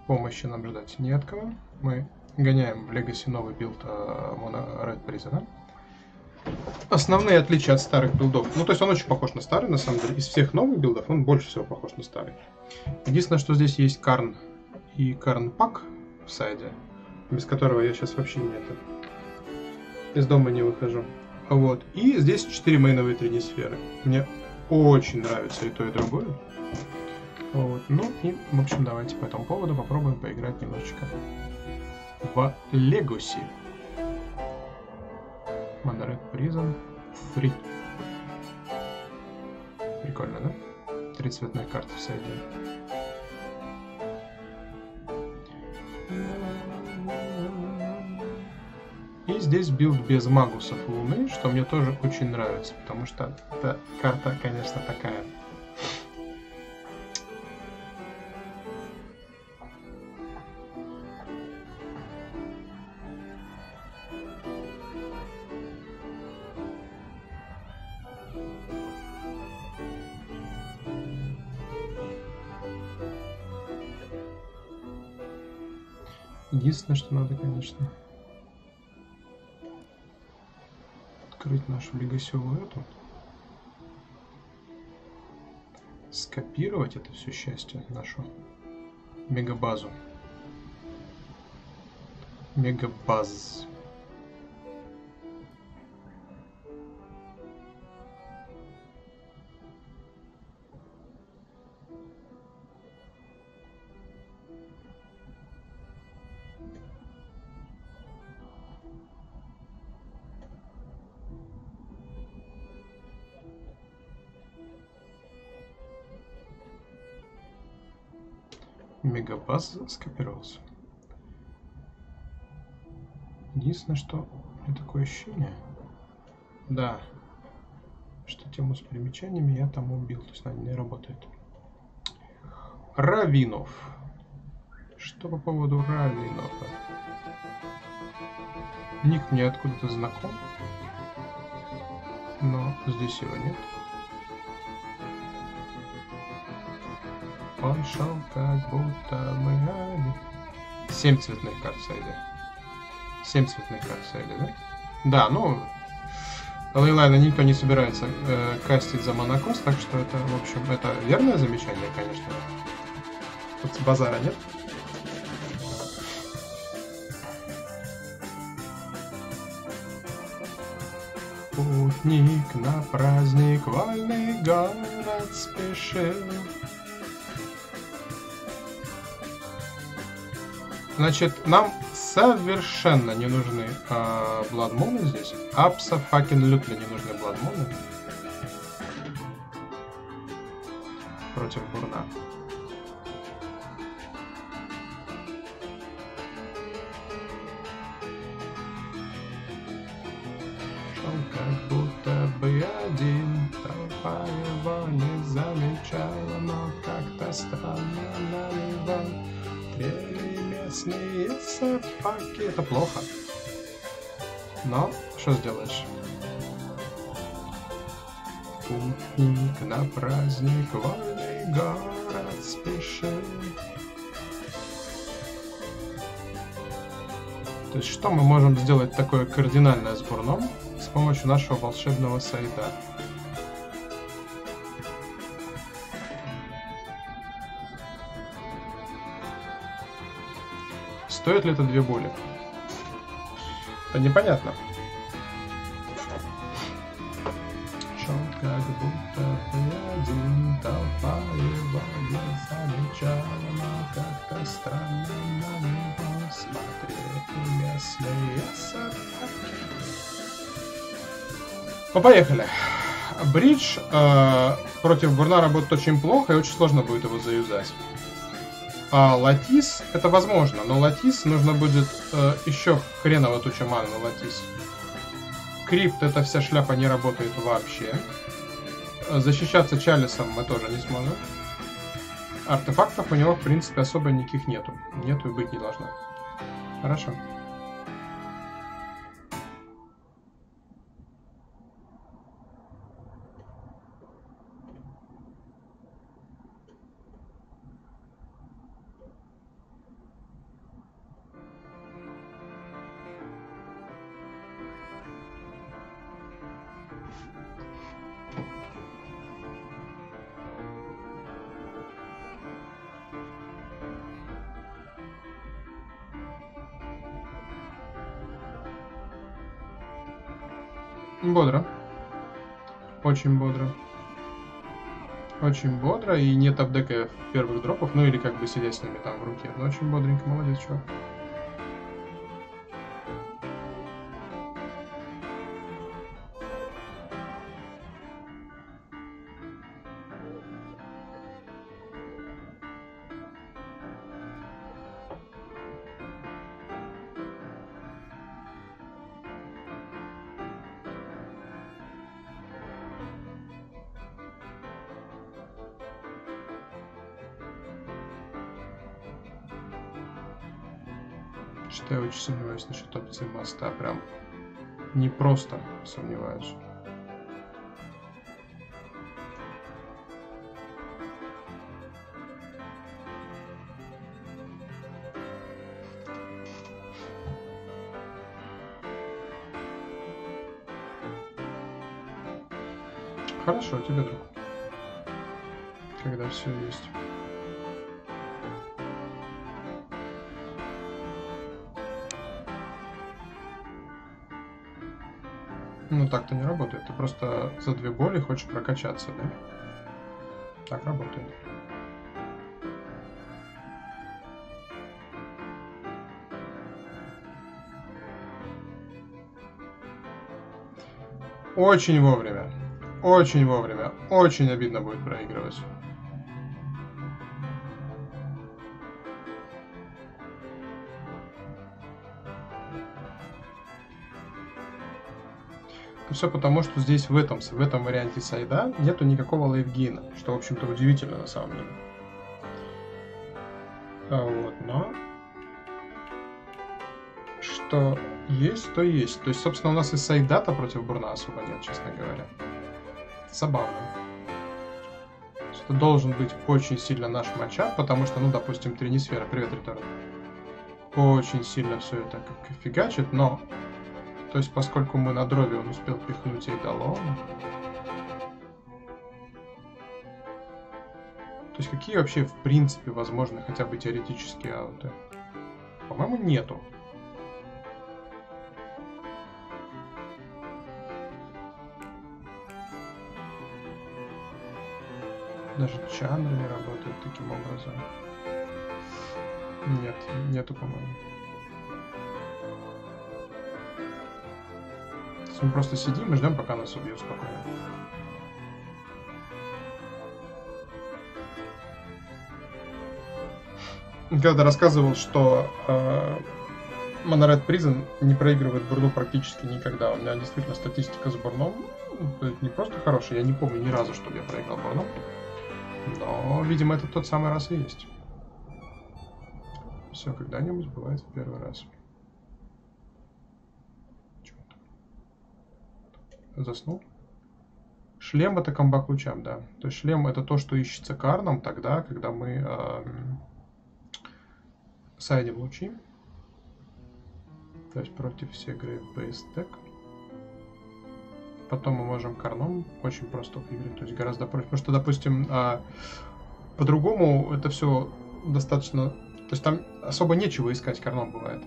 помощи нам ждать не от кого. Мы гоняем в Legacy новый билд Mono Red Prison. Основные отличия от старых билдов. Ну, то есть он очень похож на старый, на самом деле. Из всех новых билдов он больше всего похож на старый. Единственное, что здесь есть Карн и Карн Пак в сайде, без которого я сейчас вообще из дома не выхожу. Вот. И здесь 4 мейновые 3D сферы. Мне очень нравится и то, и другое. Вот. Ну и, в общем, давайте по этому поводу попробуем поиграть немножечко в Legacy. Mono Red Prison Free. Прикольно, да? 3 цветных карты в сайде. И здесь билд без магусов Луны, что мне тоже очень нравится, потому что эта карта, конечно, такая. Единственное, что надо, конечно, открыть нашу легасевую эту, скопировать это все счастье, нашу мегабазу. Мегабаз. Мегабаз скопировался. Единственное, что у меня такое ощущение, да, что тему с примечаниями я там убил, то есть она не работает. Равинов. Что по поводу Равинов? Ник мне откуда-то знаком, но здесь его нет. Он шел как будто мы... 7 цветных карт в сайде. 7 цветных карт в сайде, да? Да, ну... Лейлайна никто не собирается кастить за монокост, так что это, в общем, это верное замечание, конечно. Тут базара нет. Путник на праздник вольный город спешил. Значит, нам совершенно не нужны бладмуны здесь. Абсо-факин-лютли не нужны бладмуны. Против бурна. Шел как будто бы один, толпа его не замечала, но как-то странно на него трели местные собаки. Это плохо. Но что сделаешь? Путник на праздник вольный город спешил. То есть что мы можем сделать такое кардинальное с бурном с помощью нашего волшебного сайта? Стоит ли это 2 боли? Это непонятно. Шел как будто бы один, толпа его не замечала, но как-то странно на него смотрели местные собаки. Ну, поехали. Бридж против бурна работает очень плохо, и очень сложно будет его заюзать. А Латис, это возможно, но Латис нужно будет еще хреново туча маны на Латис. Крипт, эта вся шляпа не работает вообще. Защищаться Чалисом мы тоже не сможем. Артефактов у него, в принципе, особо никаких нету. Нету и быть не должно. Хорошо. Бодро. Очень бодро. Очень бодро, и нет апдека первых дропов, ну или как бы сидеть с ними там в руке. Но очень бодренько, молодец, чувак. Что я очень сомневаюсь насчет опции моста, прям не просто сомневаюсь. Хорошо тебе, друг. Когда все есть. Ну так-то не работает. Ты просто за 2 боли хочешь прокачаться, да? Так работает. Очень вовремя. Очень вовремя. Очень обидно будет проигрывать. Все потому, что здесь в этом варианте сайда нету никакого лайфгейна, что, в общем-то, удивительно на самом деле. Вот, но что есть, то есть. То есть, собственно, у нас и сайда-то против бурна особо нет, честно говоря. Забавно. Это должен быть очень сильно наш матчап, потому что, ну, допустим, Тринисфера, привет, Риторн, очень сильно все это как фигачит, но... То есть, поскольку мы на дрове, он успел пихнуть Эйдолон. То есть, какие вообще, в принципе, возможны хотя бы теоретические ауты? По-моему, нету. Даже Чандра не работает таким образом. Нет, нету, по-моему. Мы просто сидим и ждем, пока нас убьют спокойно. Когда рассказывал, что Mono Red Prison не проигрывает бурну практически никогда. У меня действительно статистика с бурном не просто хорошая. Я не помню ни разу, чтобы я проиграл бурном. Но, видимо, это тот самый раз и есть. Все, когда-нибудь бывает в первый раз. Заснул. Шлем — это комбат лучам, да. То есть шлем — это то, что ищется карном тогда, когда мы сайдим лучи. То есть против всех Grave Base Deck. Потом мы можем карном очень просто выиграть. То есть гораздо проще. Потому что, допустим, по-другому это все достаточно... То есть там особо нечего искать карном бывает.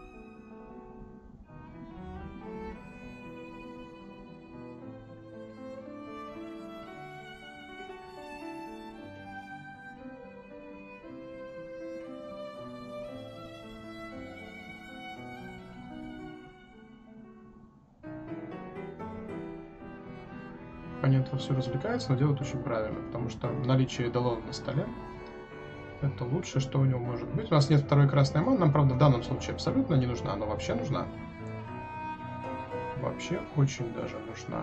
Оппонент вовсю развлекается, но делает очень правильно, потому что наличие Эйдолона на столе — это лучшее, что у него может быть. У нас нет второй красной маны, нам, правда, в данном случае абсолютно не нужна, но вообще нужна. Вообще очень даже нужна.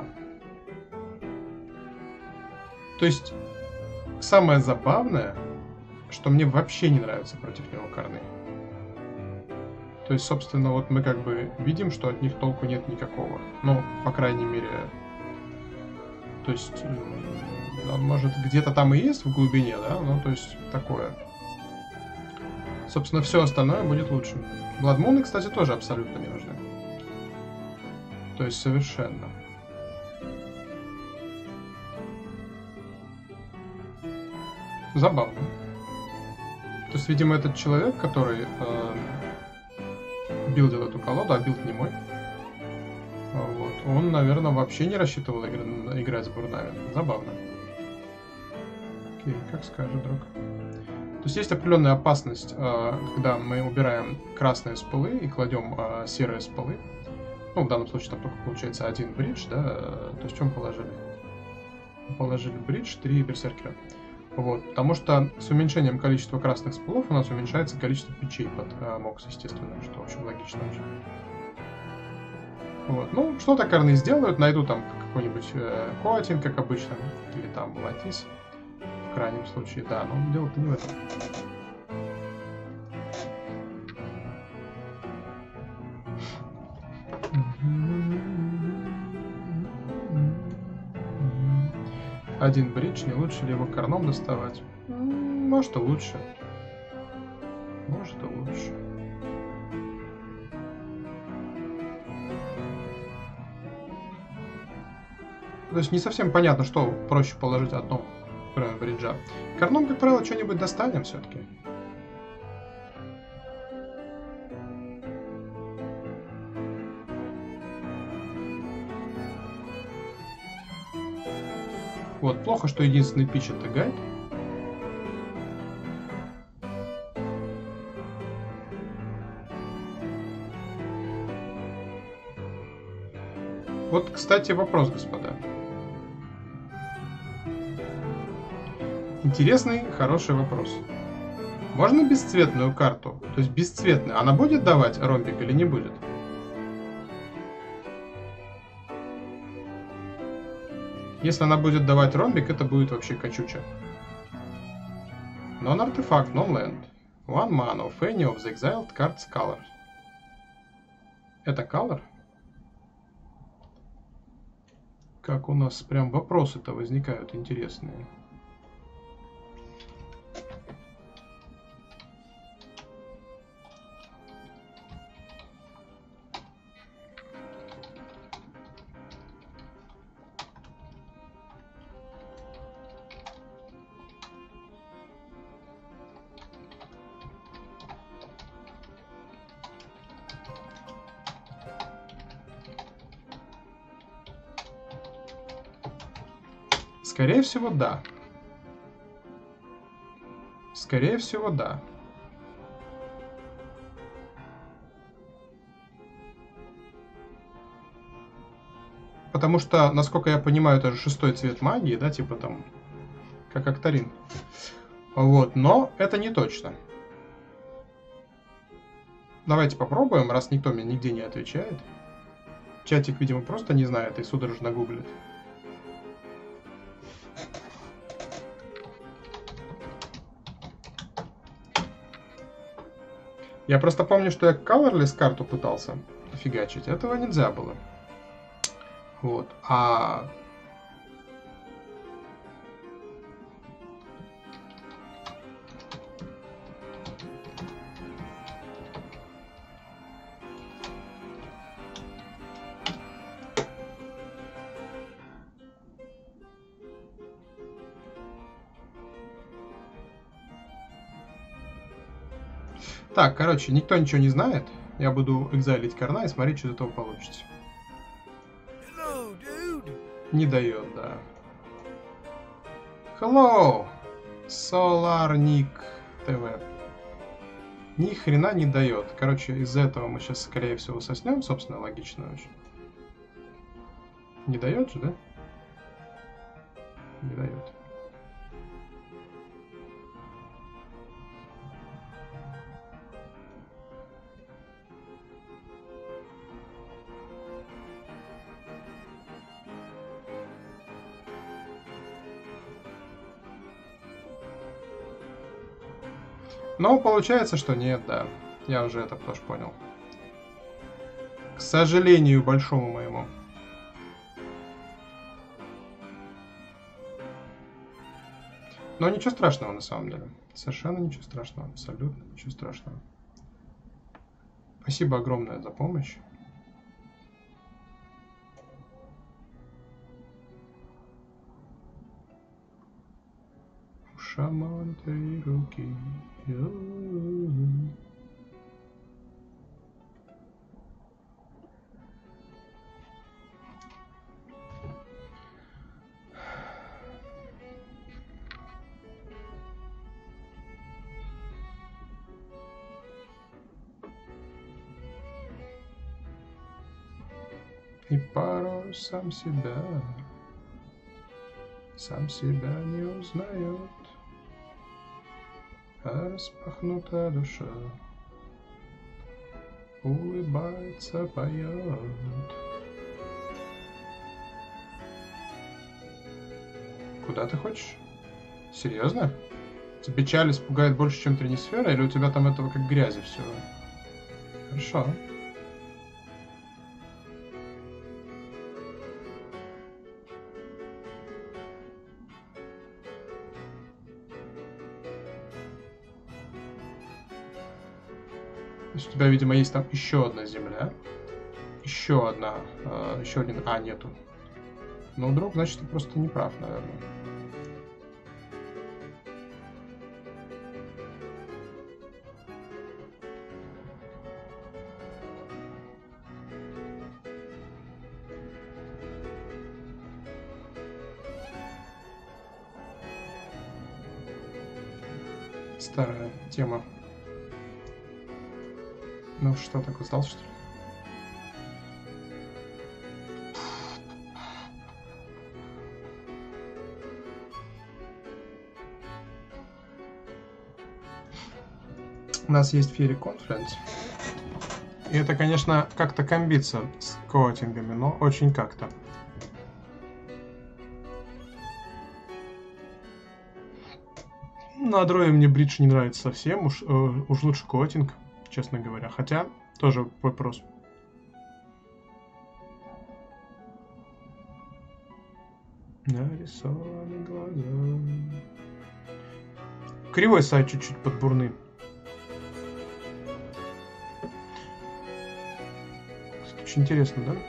То есть, самое забавное, что мне вообще не нравится против него карны. То есть, собственно, вот мы как бы видим, что от них толку нет никакого. Ну, по крайней мере... То есть, он, может, где-то там и есть в глубине, да? Ну, то есть, такое. Собственно, все остальное будет лучше. Бладмуны, кстати, тоже абсолютно не нужны. То есть, совершенно. Забавно. То есть, видимо, этот человек, который билдил эту колоду, а билд не мой, Вот. Он, наверное, вообще не рассчитывал играть с бурнами. Забавно. Окей, как скажешь, друг. То есть есть определенная опасность, когда мы убираем красные спылы и кладем серые спылы. Ну, в данном случае там только получается один бридж, да? То есть в чем положили? Положили бридж, 3 берсеркера. Вот, потому что с уменьшением количества красных спылов у нас уменьшается количество печей под мокс, естественно, что, в общем, логично очень. Вот, ну, что-то карны сделают, найду там какой-нибудь коатин, как обычно, или там латис, в крайнем случае, да, но дело-то не в этом. Один бридж, не лучше ли его карном доставать? Может и лучше. Может и лучше. То есть не совсем понятно, что проще положить одно, кроме бриджа. Карном, как правило, что-нибудь достанем все-таки. Вот, плохо, что единственный пич это гайд. Вот, кстати, вопрос, господа. Интересный, хороший вопрос. Можно бесцветную карту? То есть бесцветную. Она будет давать ромбик или не будет? Если она будет давать ромбик, это будет вообще качуча. Non-артефакт, non-land. One mana of any of the exiled cards color. Это color? Как у нас прям вопросы-то возникают интересные. Скорее всего, да. Скорее всего, да. Потому что, насколько я понимаю, это же 6-й цвет магии, да, типа там, как Актарин. Вот, но это не точно. Давайте попробуем, раз никто мне нигде не отвечает. Чатик, видимо, просто не знает и судорожно гуглит. Я просто помню, что я Colorless карту пытался фигачить. Этого нельзя было. Вот. Так, короче, никто ничего не знает. Я буду экзайлить Карна и смотреть, что из этого получится. Hello, dude. Не дает, да. Hello! Solarnik TV. Ни хрена не дает. Короче, из-за этого мы сейчас, скорее всего, соснем, собственно, логично очень. Не дает же, да? Не дает. Но получается, что нет, да. Я уже это тоже понял. К сожалению, большому моему. Но ничего страшного на самом деле. Совершенно ничего страшного. Абсолютно ничего страшного. Спасибо огромное за помощь. Шаман, твои руки. И порой сам себя не узнает, а распахнутая душа улыбается, поет. Куда ты хочешь? Серьезно? Тебе Чалис пугает больше, чем Тринисфера, или у тебя там этого как грязи все? Хорошо. То есть у тебя, видимо, есть там еще одна земля. Еще одна. Еще один. А, нету. Ну, друг, значит, ты просто не прав, наверное. Старая тема. Ну что, так устал, что ли? У нас есть Fury Conference. И это, конечно, как-то комбится с коатингами, но очень как-то. На дрое мне бридж не нравится совсем, уж лучше коатинг, честно говоря. Хотя, тоже вопрос. Нарисованы глаза. Кривой сайт чуть-чуть подбурный. Очень интересно, да?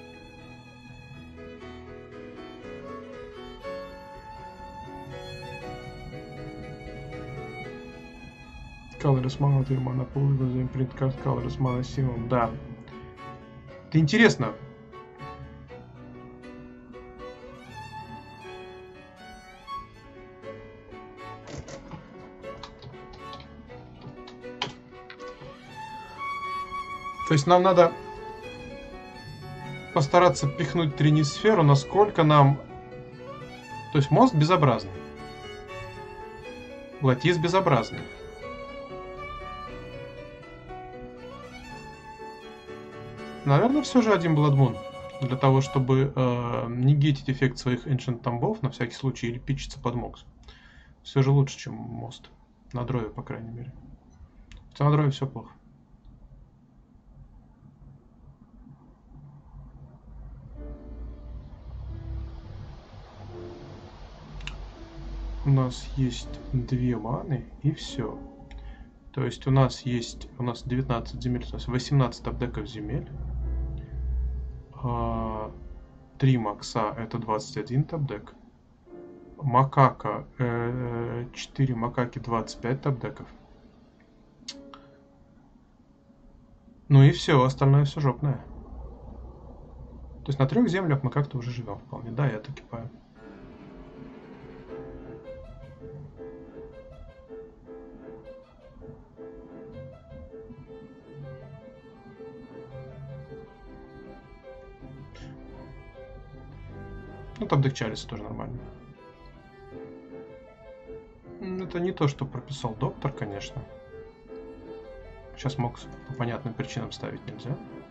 Colors Mana, ты Mana Pool, Imprint Card, Colors Mana Simum, да. Это интересно. То есть нам надо постараться пихнуть Тринисферу, насколько нам... То есть мост безобразный. Латис безобразный. Наверное, все же один Blood Moon. Для того, чтобы негетить эффект своих Ancient Tomb'ов, на всякий случай, или пичиться под Мокс. Все же лучше, чем мост. На дрове, по крайней мере. Хотя на дрове все плохо. У нас есть 2 маны и все. То есть у нас 19 земель, то есть 18 тапдеков земель. 3 макса это 21 тапдек. Макака 4 макаки 25 тапдеков. Ну и все, остальное все жопное. То есть на 3 землях мы как-то уже живем вполне. Да, я таки кипаю. Ну, там Чалиса тоже нормально. Это не то, что прописал доктор, конечно. Сейчас Мокс по понятным причинам ставить нельзя.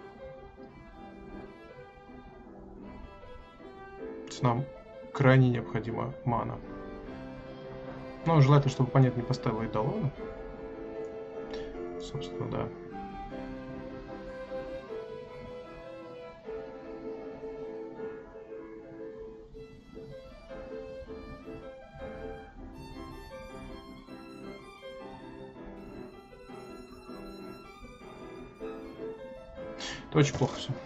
Нам крайне необходима мана. Но желательно, чтобы понятно не поставил Эйдолона. Собственно, да. Это очень плохо все.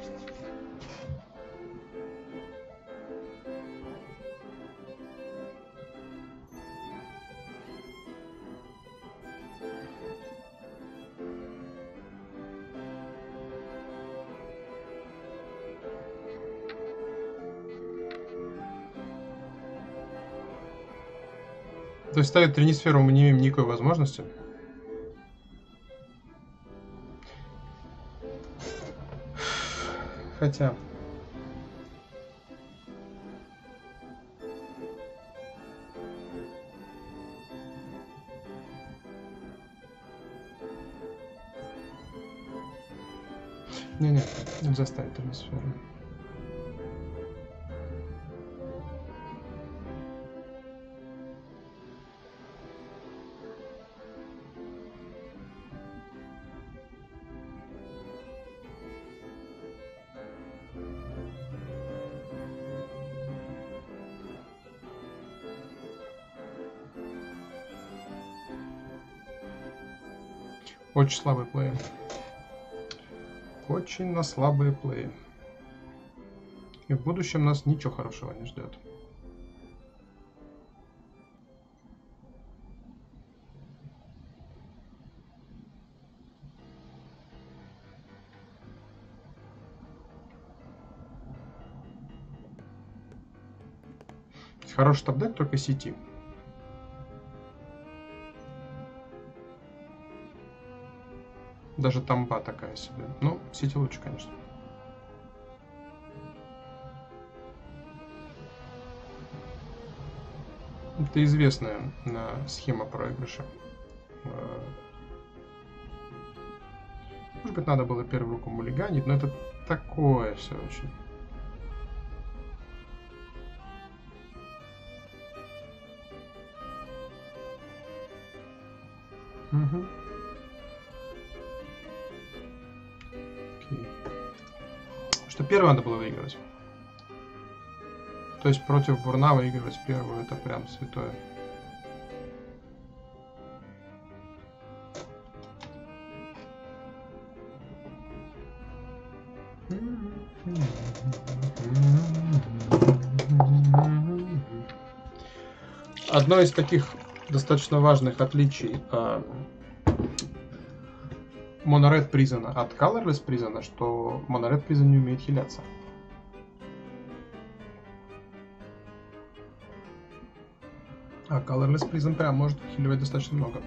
То есть ставить Тринисферу мы не имеем никакой возможности. Хотя... Не-не, нельзя ставить атмосферу. Очень слабый плей. Очень на слабые плей. И в будущем нас ничего хорошего не ждет. Хороший топ-дек, только сети. Даже тамба такая себе. Ну, сети лучше, конечно. Это известная схема проигрыша. Может быть, надо было первую руку мулиганить, но это такое все очень. Угу. Окей. Что первое надо было выигрывать. То есть против бурна выигрывать первую, это прям святое. Одно из таких достаточно важных отличий Mono-Red Prison от Colorless Prison, что Mono-Red Prison не умеет хиляться. А Colorless Prison прям может хиливать достаточно много.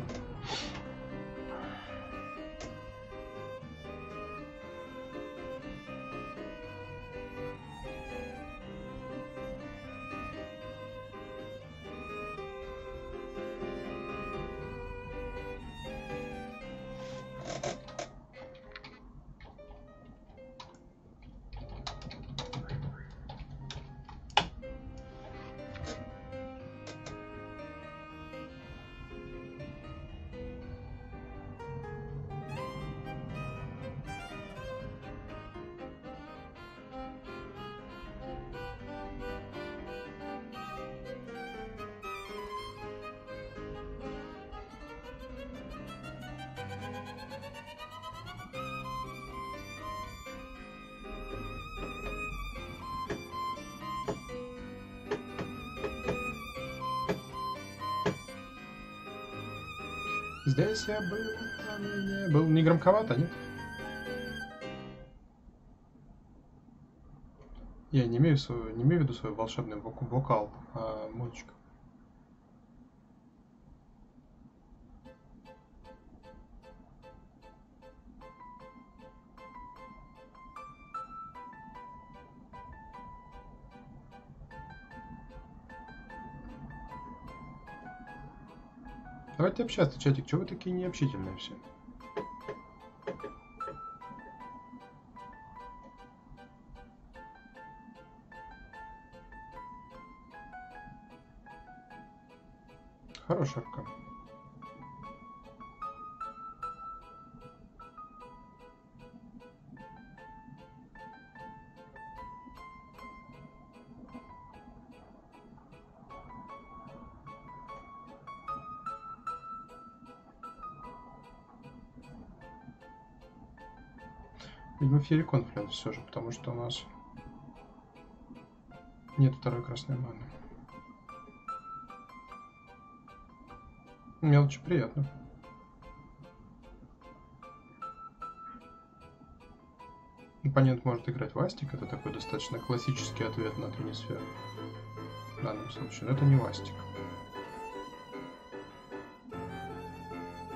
Здесь я был, а не был. Не громковато, нет? Я не имею в виду свой волшебный вокал, а музычка. Давайте общаться, чатик. Чего вы такие необщительные все? Хорошая рука. Видимо, Фьюри Конфликт все же, потому что у нас нет второй красной маны. Мелочи приятно. Оппонент может играть Вастик, это такой достаточно классический ответ на Тринисферу. В данном случае, но это не Вастик.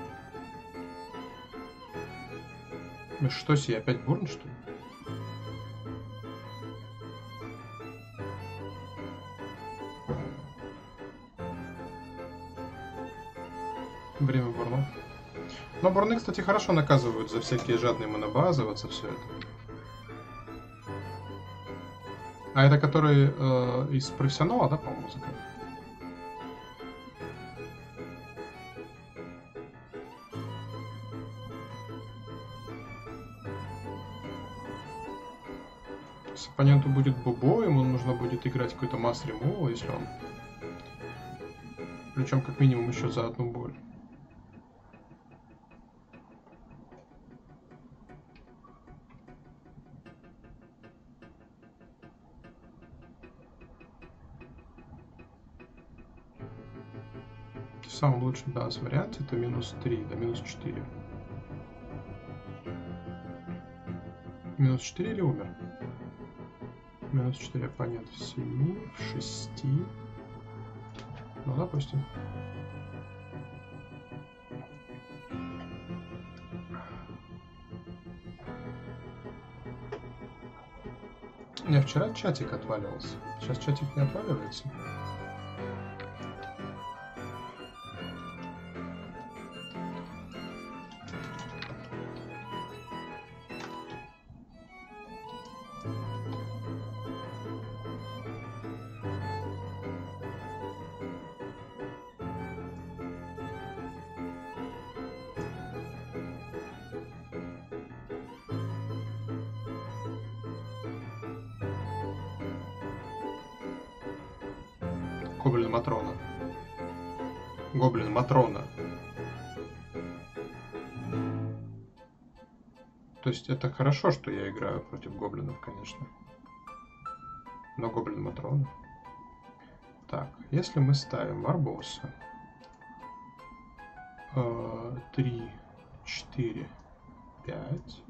Ну что себе, опять бурн, что ли? Но бурны, кстати, хорошо наказывают за всякие жадные монобазы, вот за все это. А это который из профессионала, да, по-моему, музыка? Если оппоненту будет бубо, ему нужно будет играть какой-то масс ремул, если он... Причем как минимум еще за одну боль. В самом лучшем для нас варианте это минус 3 до минус 4. Минус 4 или умер? Минус 4 оппонент в 7, в 6. Ну, допустим. У меня вчера чатик отваливался. Сейчас чатик не отваливается. Гоблин Матрона. Гоблин Матрона. То есть это хорошо, что я играю против гоблинов, конечно. Но гоблин Матрона. Так, если мы ставим Барбосса 3, 4, 5,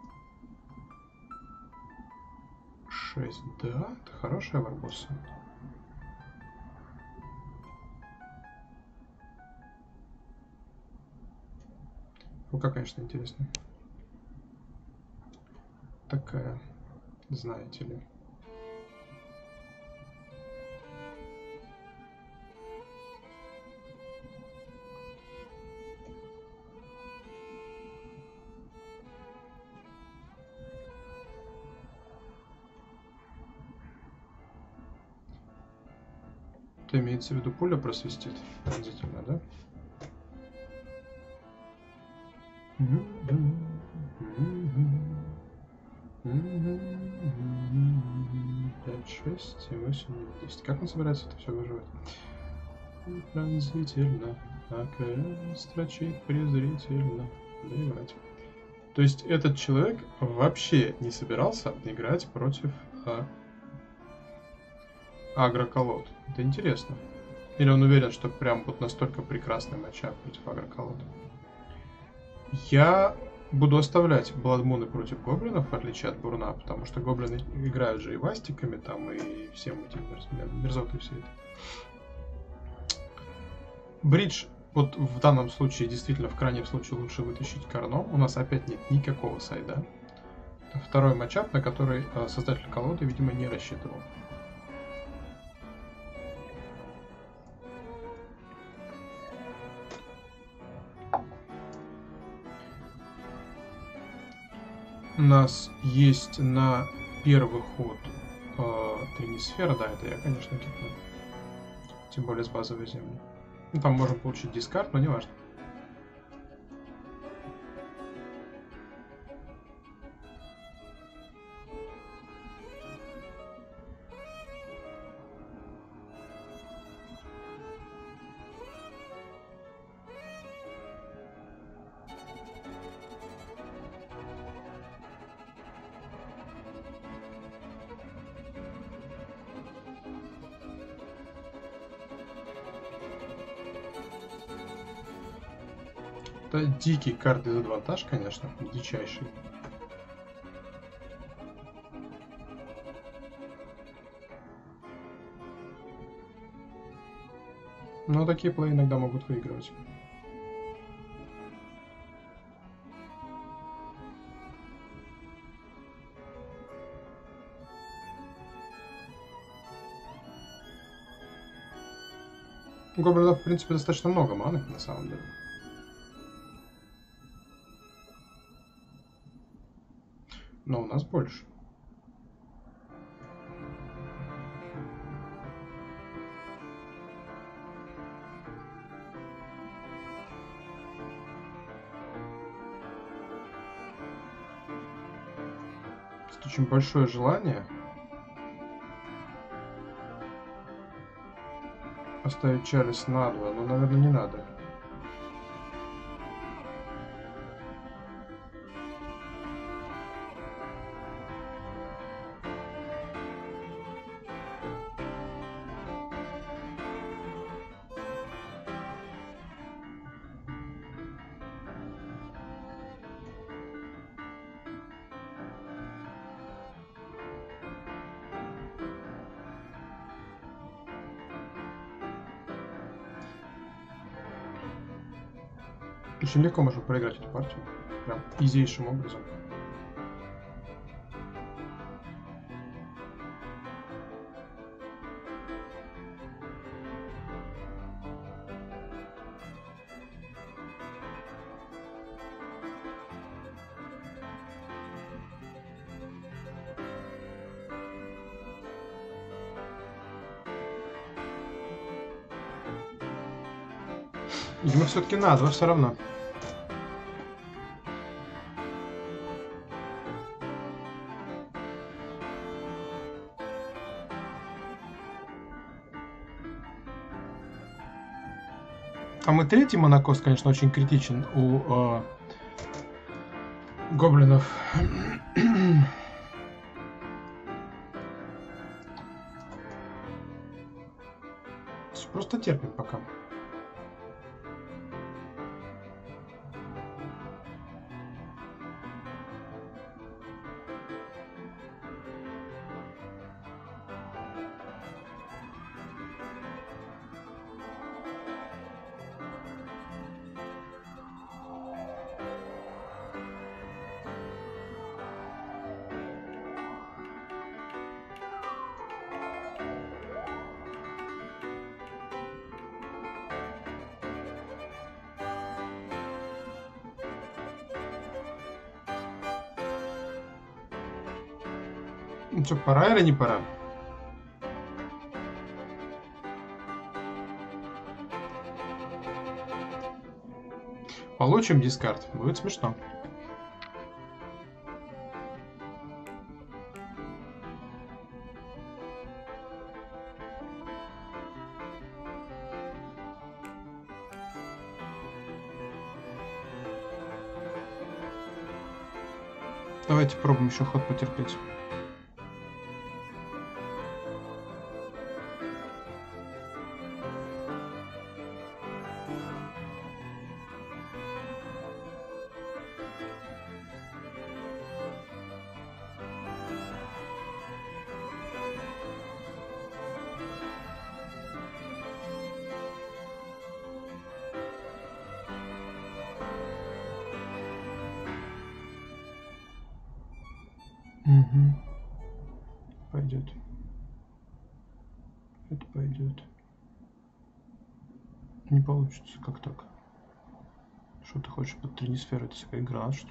6, да, это хорошая Барбосса. Рука, конечно, интересная. Такая, знаете ли. Это имеется в виду пуля просвистит пронзительно, да? 5, 6, 8, 10. Как он собирается это все выживать? Пронзительно, океан строчит презрительно. Плевать. То есть этот человек вообще не собирался играть против агроколод. Это интересно. Или он уверен, что прям вот настолько прекрасный матчап против агроколод? Я буду оставлять Бладмуны против гоблинов, в отличие от Бурна, потому что гоблины играют же и вастиками там, и всем этим мерзотой все это. Бридж, вот в данном случае, действительно, в крайнем случае лучше вытащить Карном. У нас опять нет никакого сайда. Это второй матчап, на который создатель колоды, видимо, не рассчитывал. У нас есть на первый ход Тринисфера, да, это я, конечно, кипну. Тем более с базовой земли. Ну, там можем получить дискард, но не важно. Это дикий карт-дезадвантаж, конечно, дичайший. Но такие плей иногда могут выигрывать. У гоблинов, в принципе, достаточно много маны, на самом деле. Но у нас больше. Это очень большое желание оставить Чарльз на 2, но, наверное, не надо. Очень легко можно проиграть эту партию. Прям изейшим образом. Видимо, все-таки на 2 все равно. Там и третий монокос, конечно, очень критичен у гоблинов. Просто терпим пока. Ну что, пора или не пора? Получим дискард. Будет смешно. Давайте пробуем еще ход потерпеть. Угу. Пойдет. Это пойдет. Не получится, как так? Что ты хочешь под тринисферу? Это всякая игра, что ли?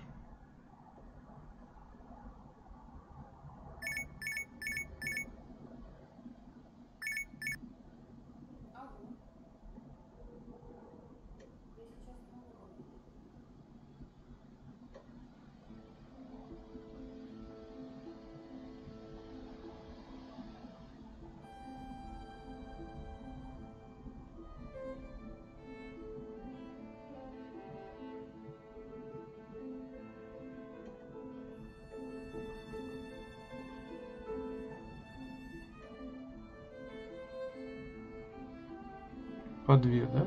По 2, да?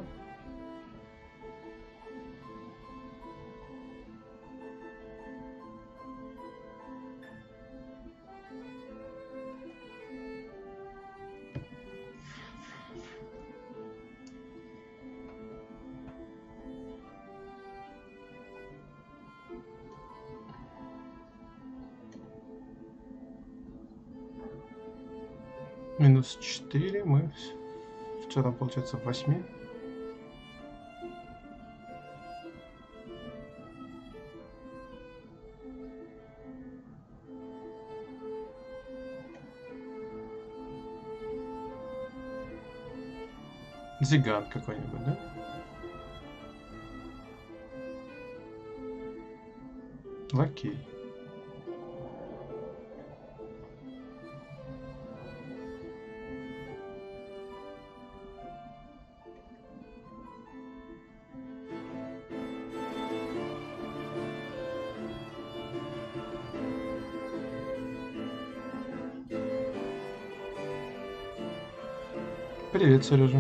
Минус 4, мы в целом получается в 8. Зигант какой-нибудь, да? Лакей. Привет, Сережа.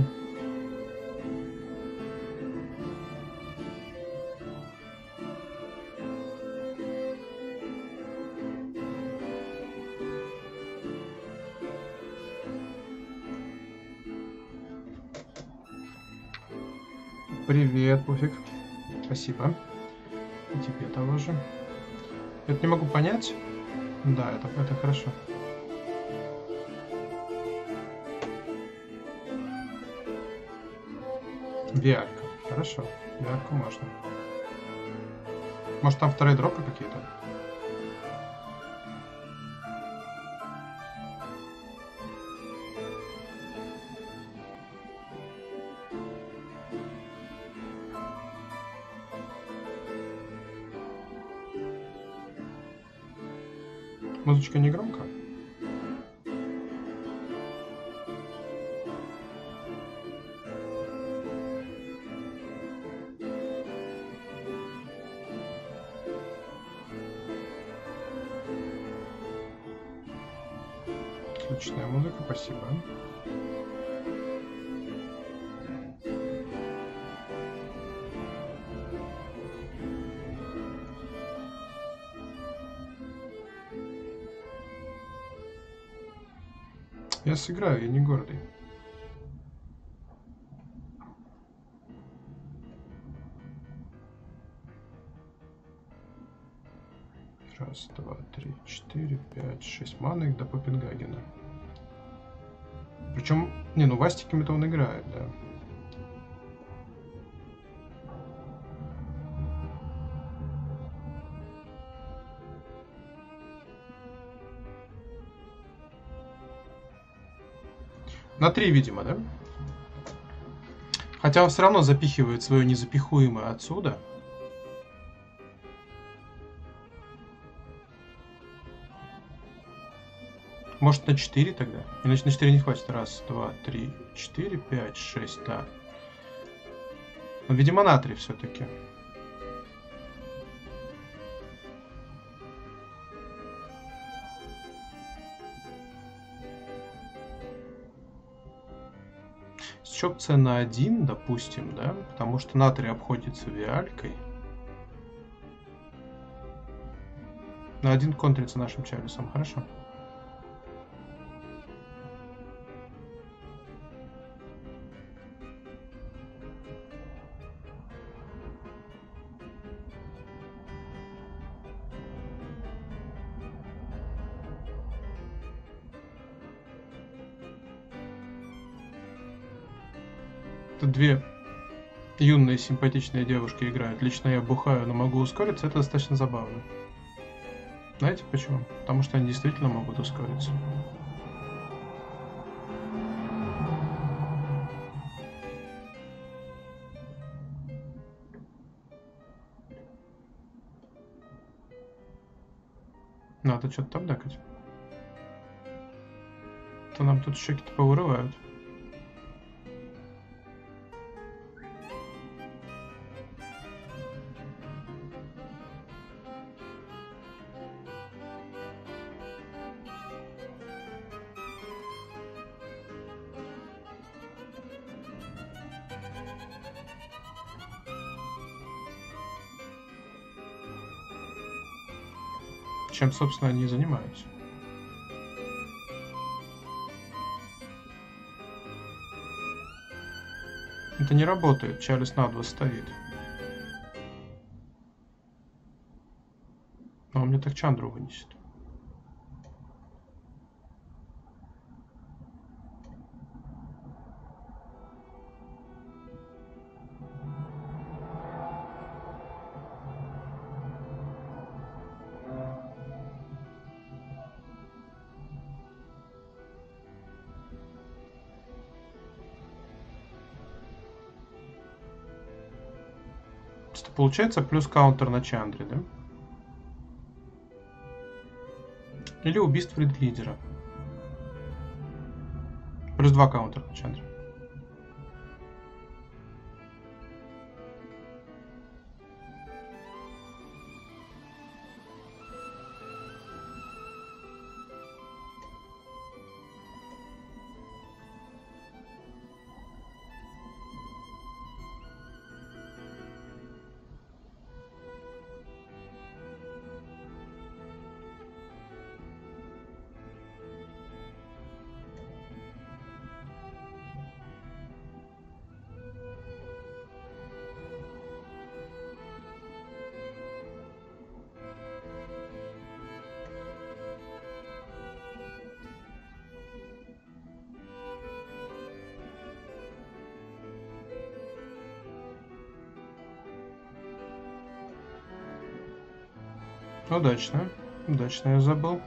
Привет, Пуфик. Спасибо. И тебе того же. Я не могу понять. Да, это хорошо. Виалька. Хорошо. Виальку можно. Может, там вторые дропы какие-то? Музычка не громко? Отличная музыка, спасибо. Я сыграю, я не гордый. Раз, два, три, четыре, пять, 6 маны до Попенгагена. Причем, не, ну вастиками-то он играет, да. На 3, видимо, да? Хотя он все равно запихивает свое незапихуемое отсюда. Может, на 4 тогда? Иначе на 4 не хватит. Раз, два, три, 4, 5, 6, да. Но, видимо, на 3 все-таки. Счет C на 1, допустим, да? Потому что на 3 обходится виалькой. На 1 контрится нашим Чарльзом, хорошо. Тут две юные симпатичные девушки играют. Лично я бухаю, но могу ускориться. Это достаточно забавно. Знаете почему? Потому что они действительно могут ускориться. Надо что-то там дакать. То нам тут щеки-то повырывают. Чем, собственно, они и занимаются. Это не работает, Чарльз на 2 стоит. Но он мне так Чандру вынесет. Это получается плюс каунтер на Чандре, да? Или убийство лидера. Плюс 2 каунтера на Чандре. Удачно. Удачно я забыл.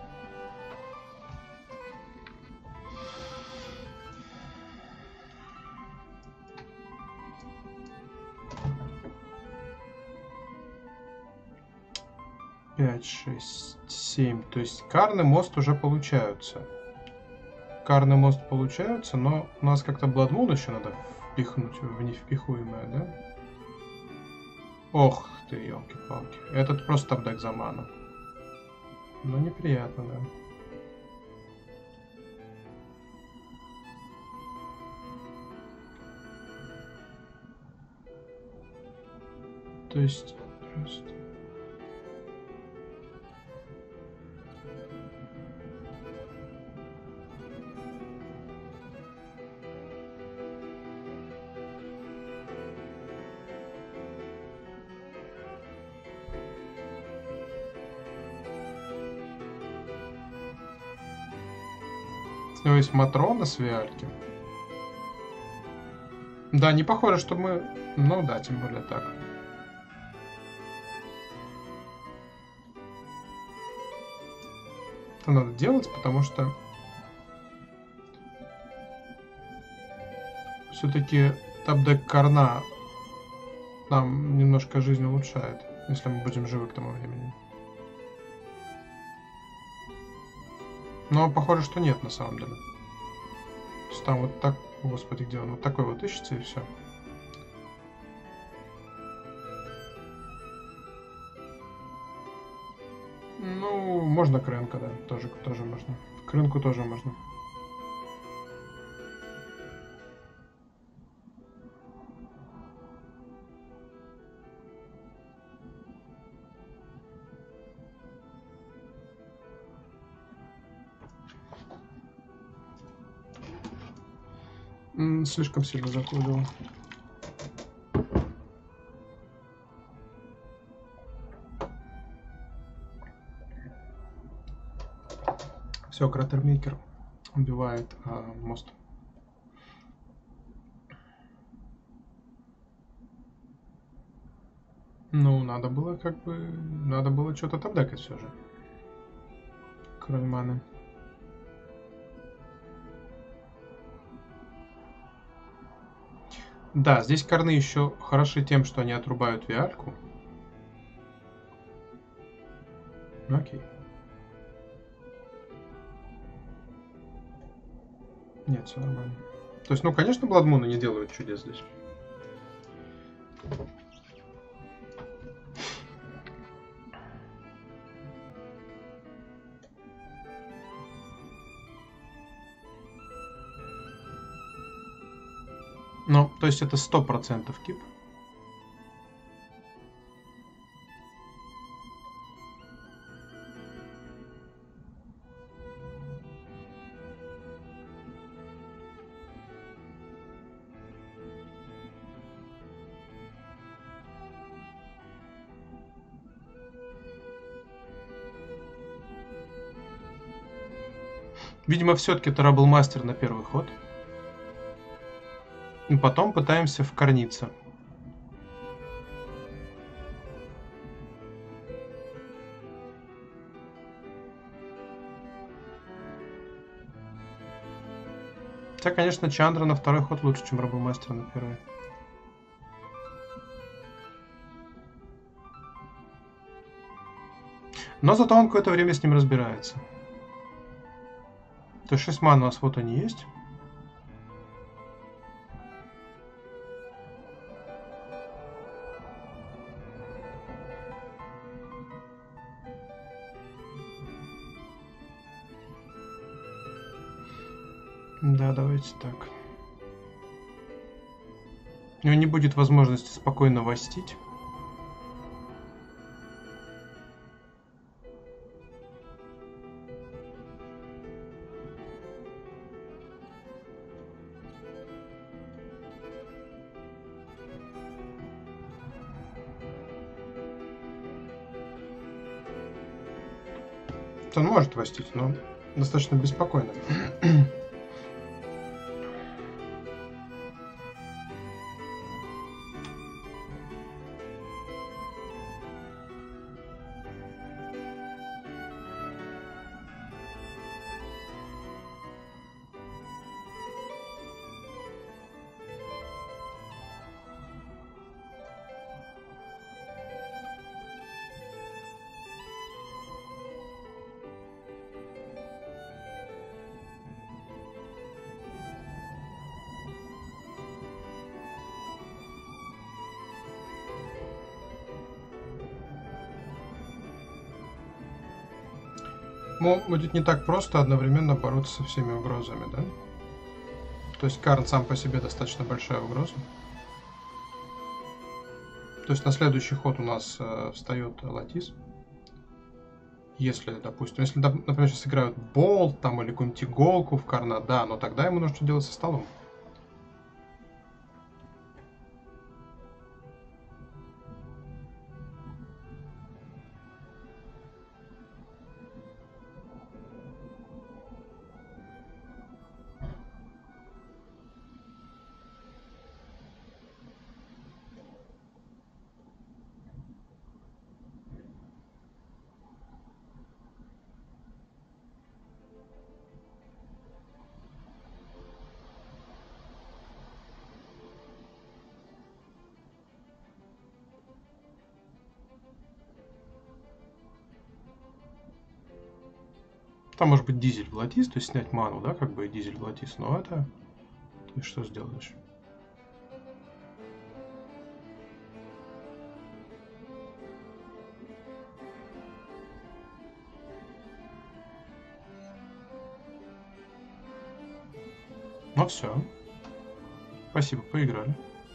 Пять, 6, 7. То есть карный мост уже получаются. Карный мост получаются, но у нас как-то Blood еще надо впихнуть в невпихуемое, да? Ох ты, елки-палки. Этот просто тапдек за ману. Ну, неприятно, да. То есть просто... У него есть Матрона с Виальки. Да, не похоже, что мы... Ну да, тем более так. Это надо делать, потому что... Все-таки тапдек Карна нам немножко жизнь улучшает, если мы будем живы к тому времени. Но похоже, что нет на самом деле. То есть там вот так, господи, где он? Вот такой вот ищется и все. Ну, можно Кренка, да, тоже можно. Крынку тоже можно. Слишком сильно закладывал. Все, кратермейкер убивает мост. Ну, надо было надо было что-то тапдекать все же. Кроме маны. Да, здесь карны еще хороши тем, что они отрубают виальку. Окей. Нет, все нормально. То есть, ну, конечно, Бладмуны не делают чудес здесь. Ну, то есть это 100% кип. Видимо, все-таки Траблмастер на первый ход. И потом пытаемся вкорниться. Хотя, конечно, Чандра на второй ход лучше, чем Траблмастер на первый. Но зато он какое-то время с ним разбирается. То есть 6 ман у нас вот они есть. Да, давайте так. У него не будет возможности спокойно востить. Он может востить, но достаточно беспокойно. Ну, будет не так просто одновременно бороться со всеми угрозами, да? То есть Карн сам по себе достаточно большая угроза. То есть на следующий ход у нас встает Латис. Если, допустим, например, сейчас играют болт там или какую-нибудь иголку в Карна, да, но тогда ему нужно что делать со столом. Там может быть дизель в Латис, то есть снять ману, да, как бы дизель в Латис, но это... Ты что сделаешь? Ну все. Спасибо, поиграли.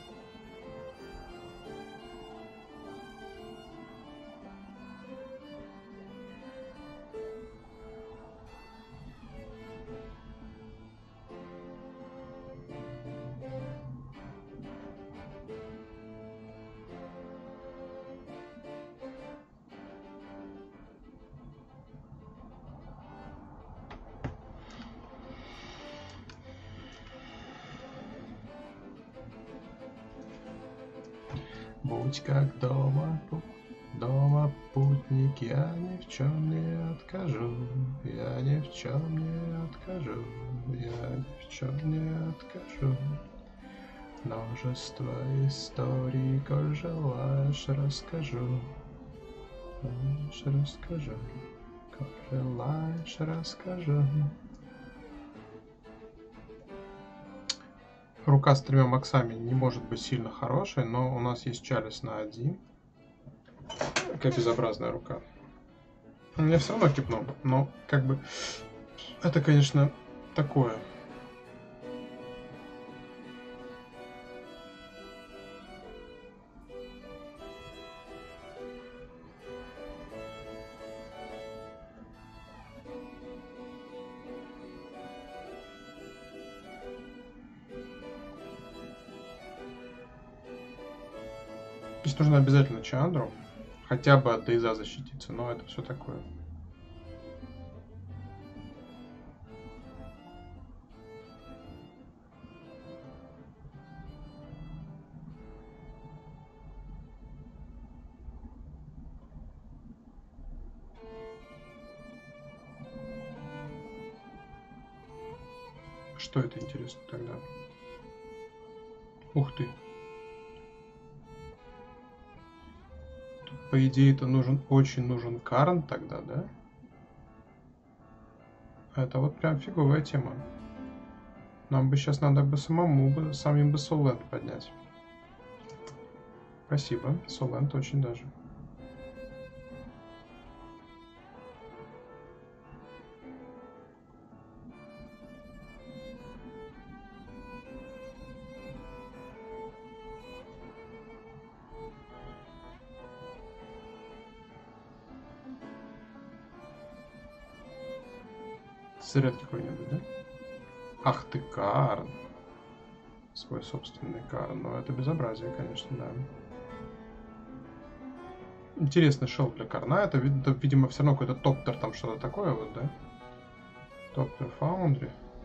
Будь как дома, дома путник, я ни в чем не откажу, я ни в чем не откажу, я ни в чем не откажу. Множество историй, коль желаешь, расскажу, расскажу, коль желаешь, расскажу. Рука с 3 максами не может быть сильно хорошей, но у нас есть Чалис на 1. Какая безобразная рука. У меня все равно кипнул, но как бы это, конечно, такое. Здесь нужно обязательно Чандру, хотя бы от Дейза защититься, но это все такое. Что это интересно тогда? Ух ты. По идее, это очень нужен Карн тогда, да? Это вот прям фиговая тема. Нам бы сейчас надо бы самим бы Солент поднять. Спасибо, Солент очень даже. Заряд какой-нибудь, да? Ах ты, Карн. Свой собственный Карн. Ну, это безобразие, конечно, да. Интересный шел для Карна. Это, видимо, все равно какой-то топтер, там что-то такое вот, да? Топтер Фаундри.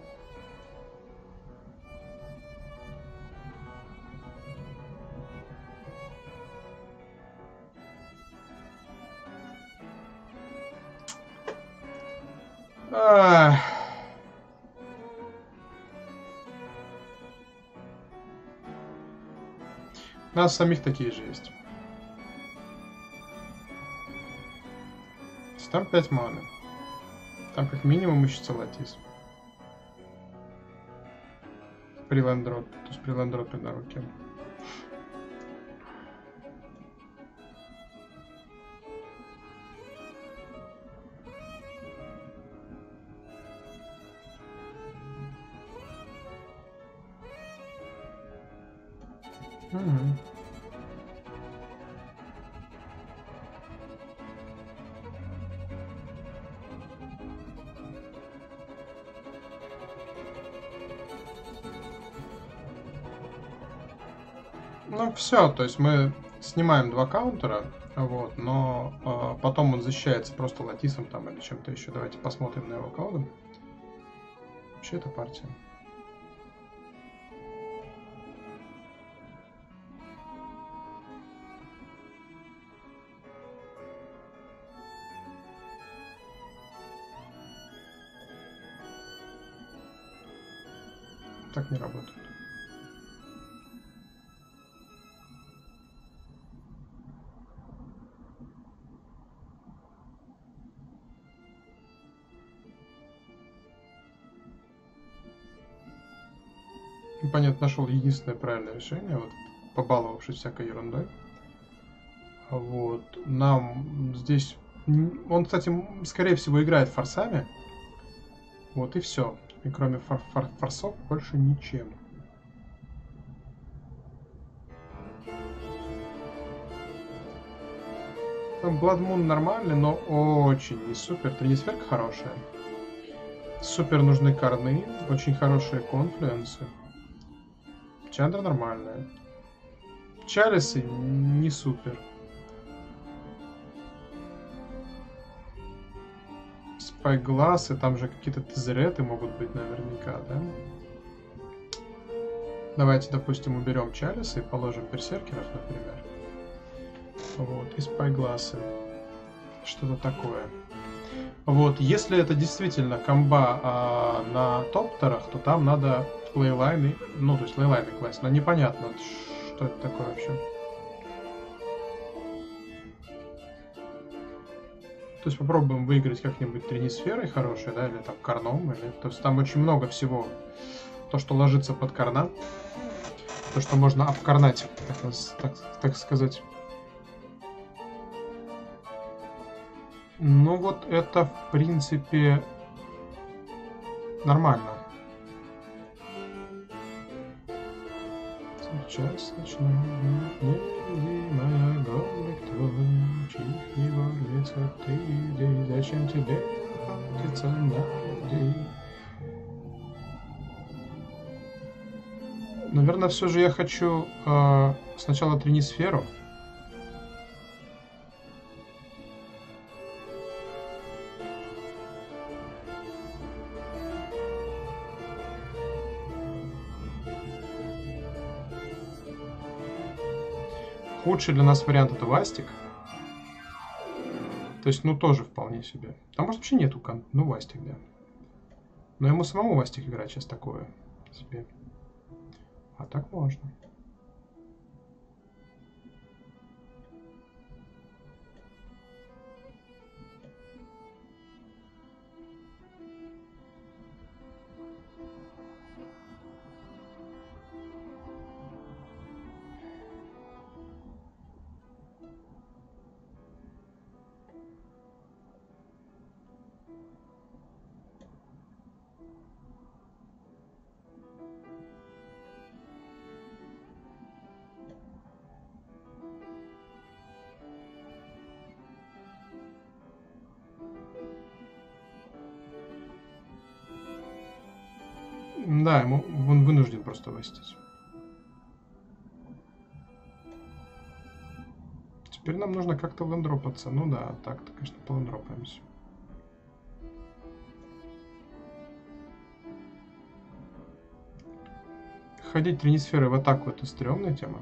У нас самих такие же есть. Там 5 маны. Там как минимум ищется Латис. Приландрот. То есть Приландрот на руке. Ну все, то есть мы снимаем 2 каунтера, вот, но потом он защищается просто Латисом там или чем-то еще. Давайте посмотрим на его колоду. Вообще это партия. Так не работает. Понятно, нашел единственное правильное решение, вот, побаловавшись всякой ерундой. Вот, нам здесь... Он, кстати, скорее всего, играет форсами. Вот и все. И кроме форсов больше ничем. Blood Moon нормальный, но очень не супер. Тринисферка хорошая. Супер нужны карны, очень хорошие конфлюенсы. Чандра нормальная. Чалисы не супер. Спайглассы, там же какие-то тезереты могут быть наверняка, да? Давайте, допустим, уберем Чалисы и положим берсеркеров, например. Вот, и спайглассы. Что-то такое. Вот, если это действительно комба на топтерах, то там надо лейлайны, ну, то есть лейлайны класть, но непонятно, что это такое вообще. То есть попробуем выиграть как-нибудь тринисферой хорошей, да, или там карном, или... То есть там очень много всего. То, что ложится под карна. То, что можно обкарнать, так сказать. Ну вот это, в принципе, нормально. Сейчас начну. Невидимая голубь твой, чихни ворвется ты людей, зачем тебе охотиться на людей? Наверное, все же я хочу сначала тринисферу. Худший для нас вариант это Вастик. То есть, ну, тоже вполне себе. Там, может, вообще нету, ну, Вастик, да. Но ему самому Вастик играть сейчас такое себе. А так можно. Да, он вынужден просто вестить. Теперь нам нужно как-то лендропаться. Ну да, так-то, конечно, полендропаемся. Ходить тринисферы в атаку — это стрёмная тема.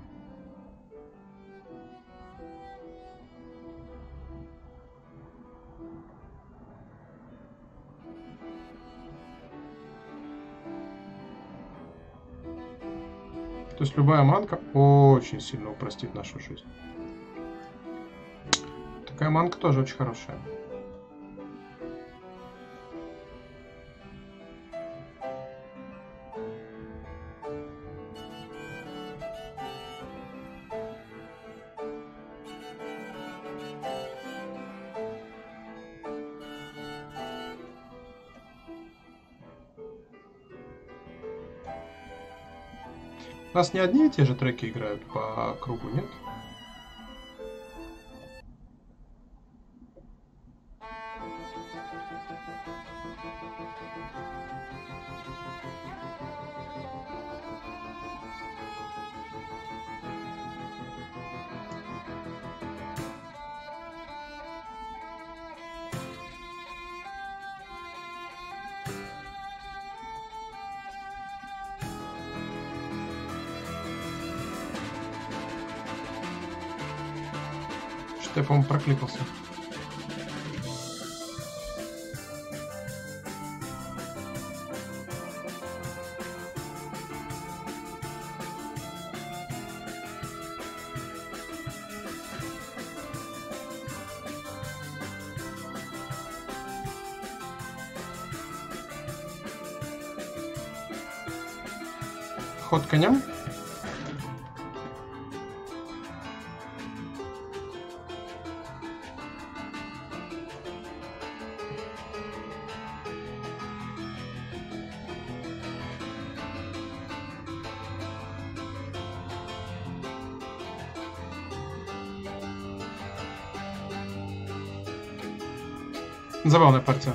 То есть любая манка очень сильно упростит нашу жизнь. Такая манка тоже очень хорошая. У нас не одни и те же треки играют по кругу, нет? Что-то я, по-моему, прокликался. Ход конем. Забавная партия.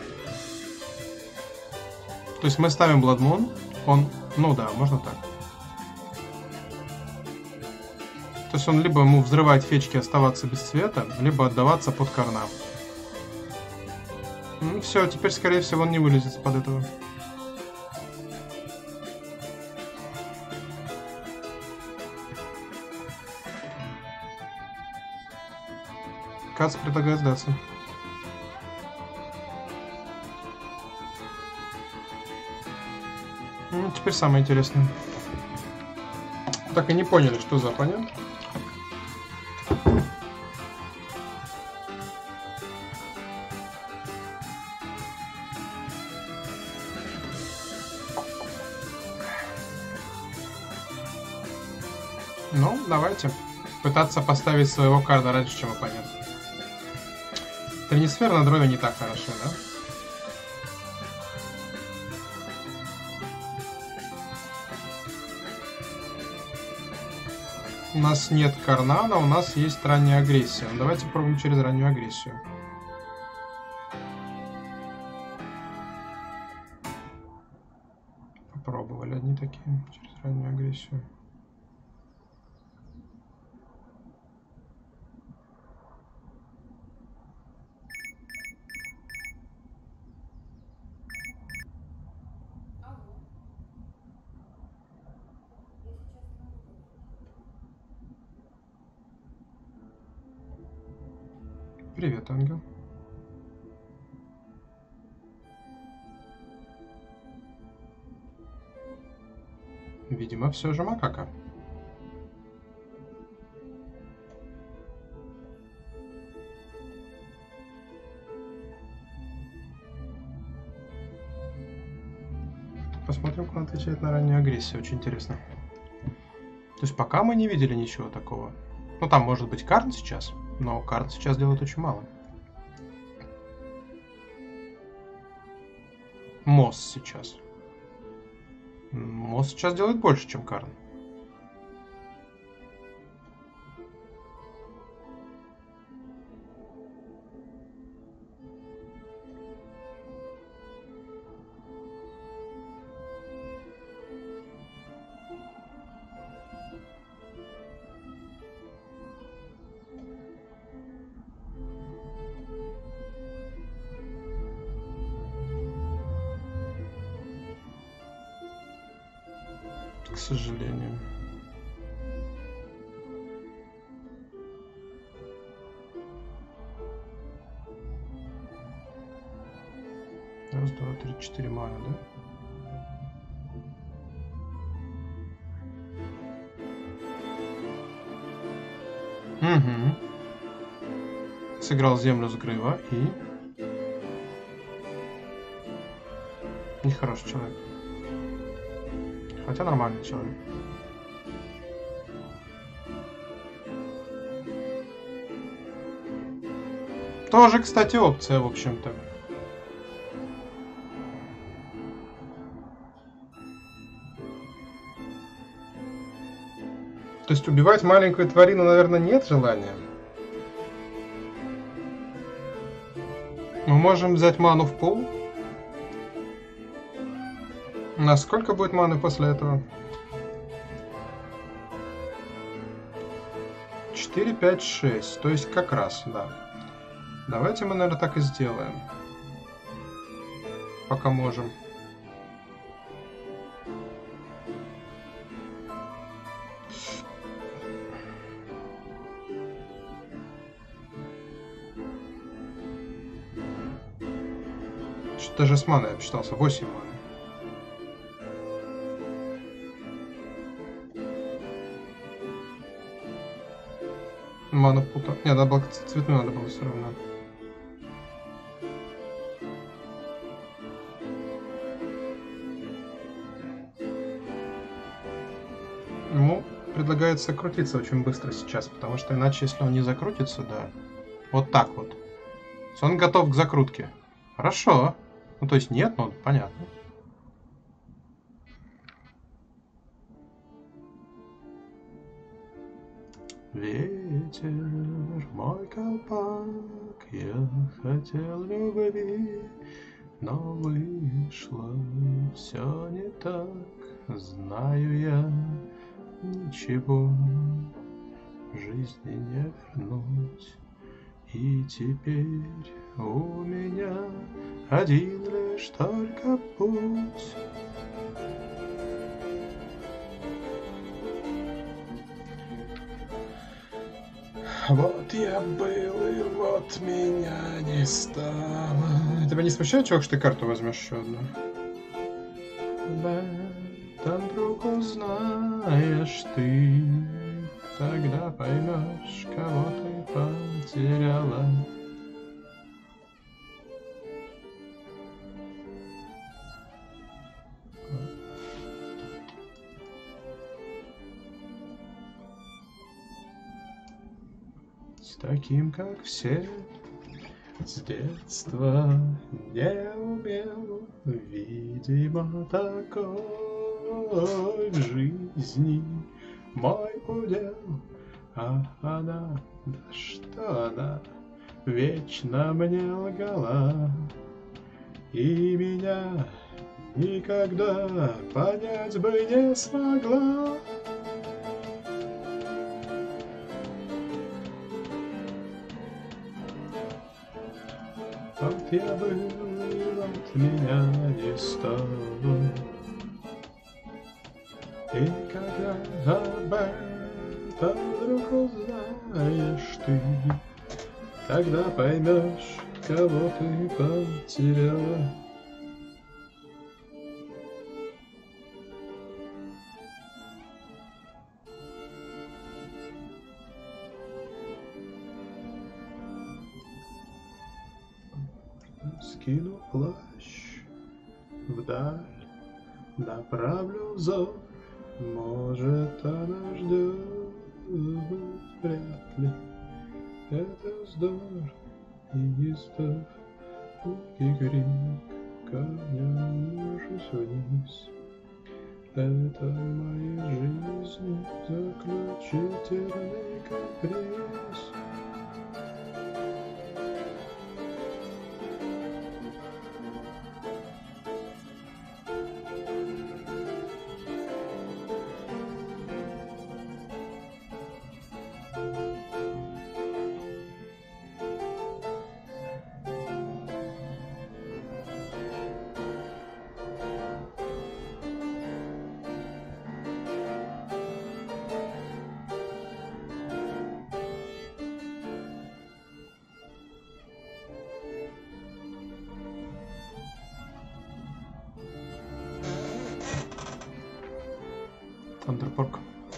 То есть мы ставим Blood Moon, он... Ну да, можно так. То есть он либо ему взрывать фечки, оставаться без цвета, либо отдаваться под Карна. Ну все, теперь скорее всего он не вылезет под этого. Кац предлагает сдаться. Ну, теперь самое интересное. Так и не поняли, что за оппонент. Ну, давайте пытаться поставить своего карда раньше, чем оппонент. Тринисфер на дрове не так хорошо, да? У нас нет Карнана, у нас есть ранняя агрессия. Ну, давайте попробуем через раннюю агрессию. Попробовали одни такие через раннюю агрессию. Привет, ангел. Видимо, все же макака. Посмотрим, как он отвечает на раннюю агрессию. Очень интересно. То есть пока мы не видели ничего такого. Ну, там может быть Карн сейчас, но Карн сейчас делает очень мало. Мосс сейчас. Мосс сейчас делает больше, чем Карн. к сожалению. Раз, два, три, 4 маны, да? Угу. Сыграл землю с Грейва и... Нехороший человек. Хотя нормальный человек. Тоже, кстати, опция, в общем-то. То есть убивать маленькую тварину, наверное, нет желания. Мы можем взять ману в пол. У нас сколько будет маны после этого? 4, 5, 6. То есть как раз, да. Давайте мы, наверное, так и сделаем. Пока можем. Даже с маной я посчитался. 8 маны. Ману пута. Не, надо было цветную, надо было все равно. Ему предлагается крутиться очень быстро сейчас, потому что иначе, если он не закрутится, да. Вот так вот. Он готов к закрутке. Хорошо. Ну, то есть нет, ну, понятно. Ветер, мой колпак, я хотел любви, но вышло все не так. Знаю я, ничего в жизни не вернуть. И теперь у меня один лишь только путь. Вот я был, и вот меня не стало. Тебя не смущает, чувак, что ты карту возьмешь еще одну? В этом вдруг узнаешь ты, тогда поймешь, кого ты потеряла. С таким, как все, с детства не умел, видимо, такой в жизни мой удел. А она, да что она, вечно мне лгала, и меня никогда понять бы не смогла. Вот я был, и вот меня не стало. И когда об этом вдруг узнаешь ты, тогда поймешь, кого ты потеряла. Скину плащ вдаль, направлю взор, может, она ждет, вряд ли. Это вздор и издав и крик, камнем ложусь вниз. Это моей жизни заключительный каприз. Тандерборг.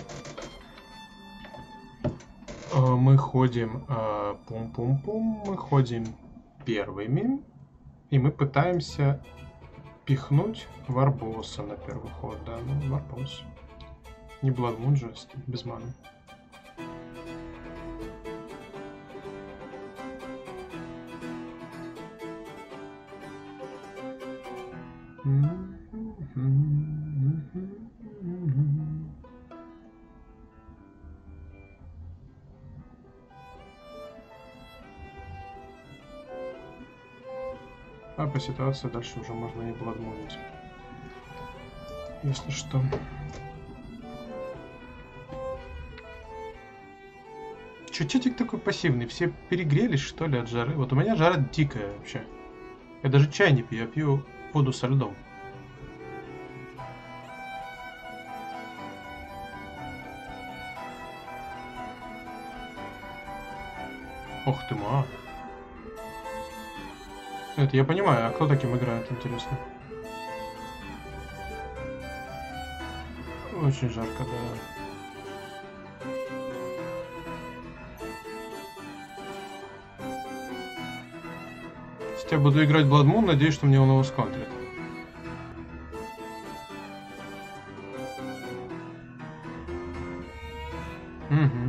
Мы ходим пум-пум-пум, мы ходим первыми, и мы пытаемся пихнуть Варбоса на первый ход, да, ну, Варбос. Не Бладмун же, без маны. А по ситуации дальше уже можно не бладмунить. Если что. Чё чатик такой пассивный? Все перегрелись, что ли, от жары? Вот у меня жара дикая вообще. Я даже чай не пью, я пью воду со льдом. Ох ты, ма. Это я понимаю, а кто таким играет, интересно? Очень жарко, да. Если я буду играть Blood Moon, надеюсь, что мне он его сконтрит. Угу.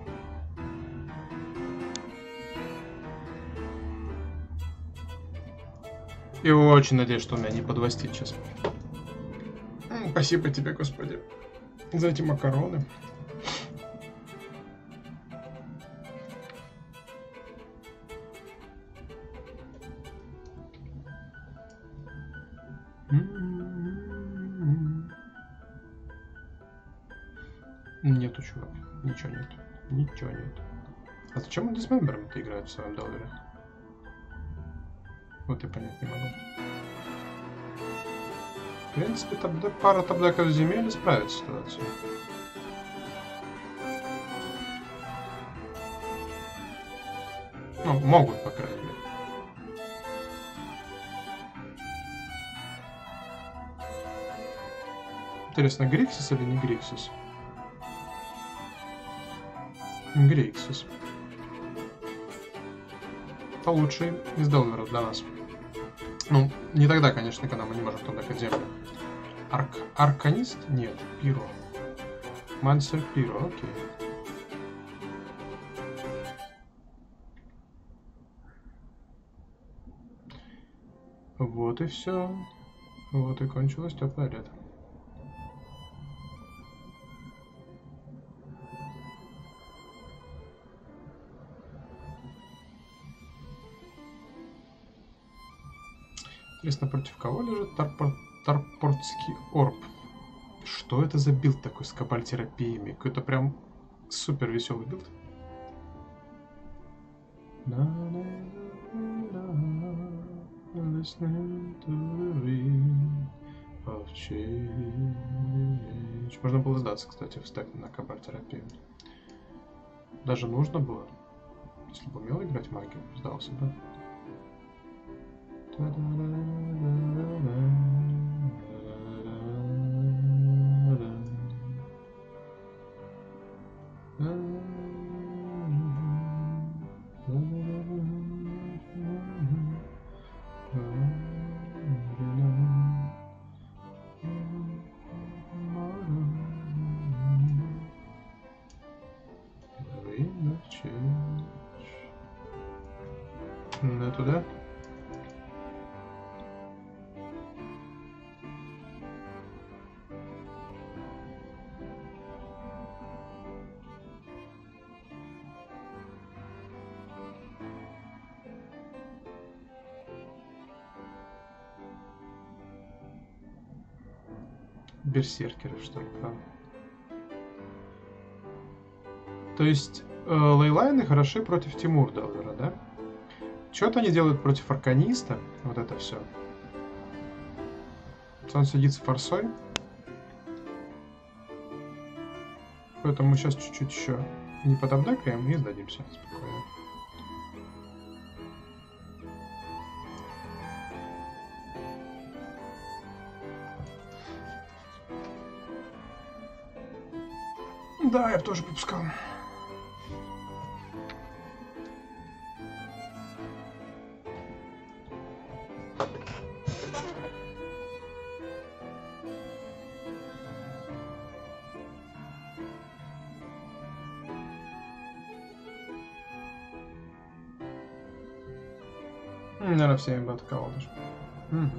И очень надеюсь, что он меня не подвостит сейчас. Спасибо тебе, Господи, за эти макароны. Нету, чувак. Ничего нет. Ничего нет. А зачем он дисмембером-то играет в своем долларе? Вот я понять не могу. В принципе, пара табдаков земель исправит ситуацию. Ну, могут, по крайней мере. Интересно, Гриксис или не Гриксис? Гриксис. Это лучший из долларов для нас. Ну, не тогда, конечно, когда мы не можем туда землю. Арканист? Нет, Пиро. Мансер Пиро, окей. Вот и все. Вот и кончилось теплое лето. Интересно, против кого лежит Тарпортский орб? Что это за билд такой с кабальтерапиями? Какой-то прям супер веселый билд. Можно было сдаться, кстати, в стек на кабальтерапию. Даже нужно было. Если бы умел играть магию, сдался, да? Да, туда? Берсеркеры, что ли, правда? То есть лейлайны хороши против Тимурдаллера, да? Что-то они делают против Арканиста, вот это все. Он сидит с форсой. Поэтому мы сейчас чуть-чуть еще не подобдакаем и сдадимся спокойно. Да, я бы тоже пропускал. Наверное, всеми бы атаковал даже. Мгм.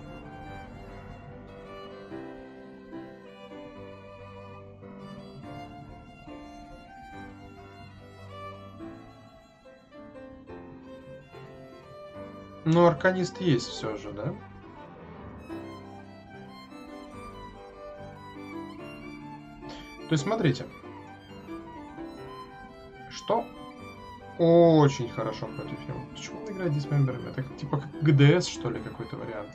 Ну, арканист есть все же, да? То есть, смотрите. Что очень хорошо против него. Почему он играет дисмемберами? Это типа как ГДС, что ли, какой-то вариант?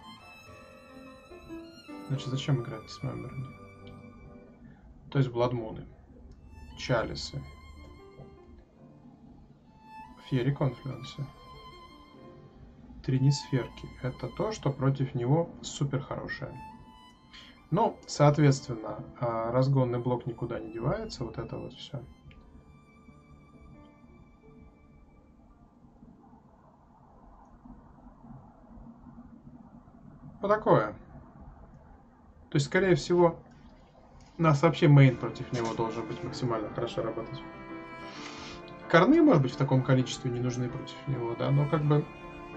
Значит, зачем играть дисмемберами? То есть, Бладмуны, Чалисы, Фьери Конфлюенсы, Тринисферки. Это то, что против него супер хорошее. Ну, соответственно, разгонный блок никуда не девается, вот это вот все. Вот такое. То есть, скорее всего, у нас вообще мейн против него должен быть максимально хорошо работать. Корны, может быть, в таком количестве не нужны против него, да, но как бы...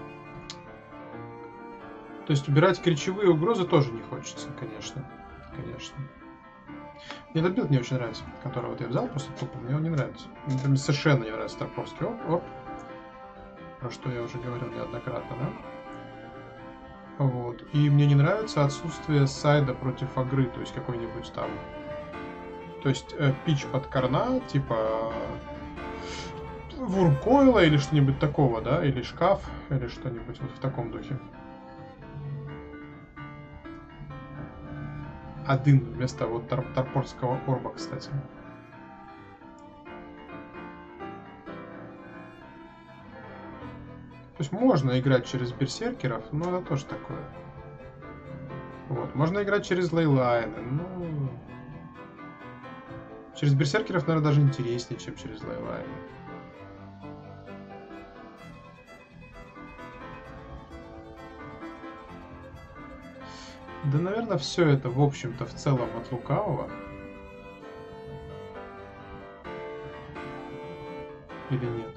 То есть убирать кричевые угрозы тоже не хочется, конечно. Конечно. Мне этот билд не очень нравится, который вот я взял, просто тупо, мне он не нравится. Мне совершенно не нравится Тарковский орб, про что я уже говорил неоднократно, да? Вот. И мне не нравится отсутствие сайда против агры, то есть какой-нибудь там... То есть пич под корна, типа Вурмкойла или что-нибудь такого, да? Или шкаф, или что-нибудь вот в таком духе. Один вместо вот Тарпорского орба, кстати. То есть можно играть через берсеркеров, но это тоже такое. Вот. Можно играть через лейлайны, ну... Через берсеркеров, наверное, даже интереснее, чем через лейлайны. Да, наверное, все это, в общем-то, в целом от лукавого. Или нет?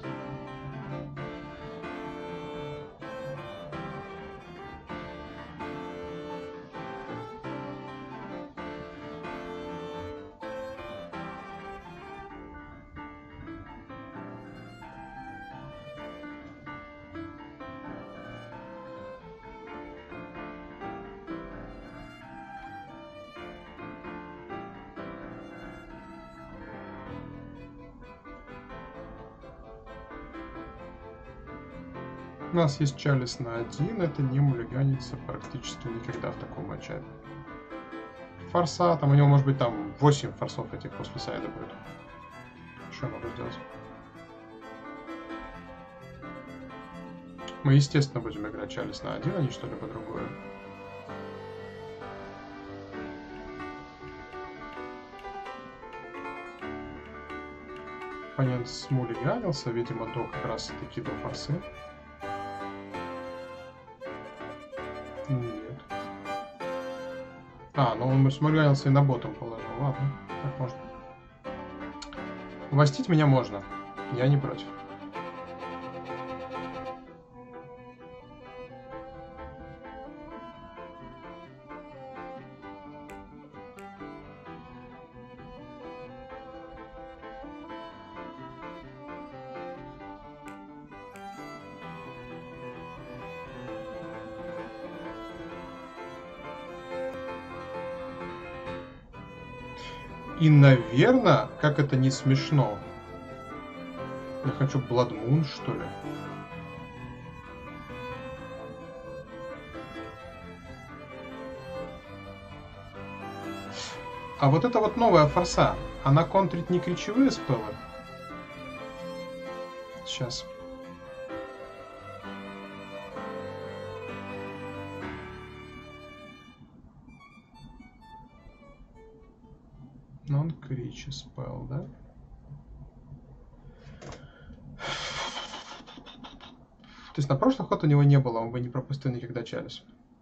У нас есть Чалис на 1, это не мулиганится практически никогда в таком матчапе. Форса, там у него может быть там 8 форсов этих после сайда будет. Что я могу сделать? Мы, естественно, будем играть Чалис на 1, а не что-либо другое. Оппонент смулиганился, видимо, до как раз таки до форсы. Нет. А, ну он смулиганился и на ботом положил. Ладно, так можно. Властить меня можно. Я не против. И, наверное, как это не смешно. Я хочу Blood Moon, что ли? А вот это вот новая форса, она контрит не ключевые спеллы? Сейчас. Non-creature spell, да? То есть на прошлый ход у него не было, он бы не пропустил никогда Чалис.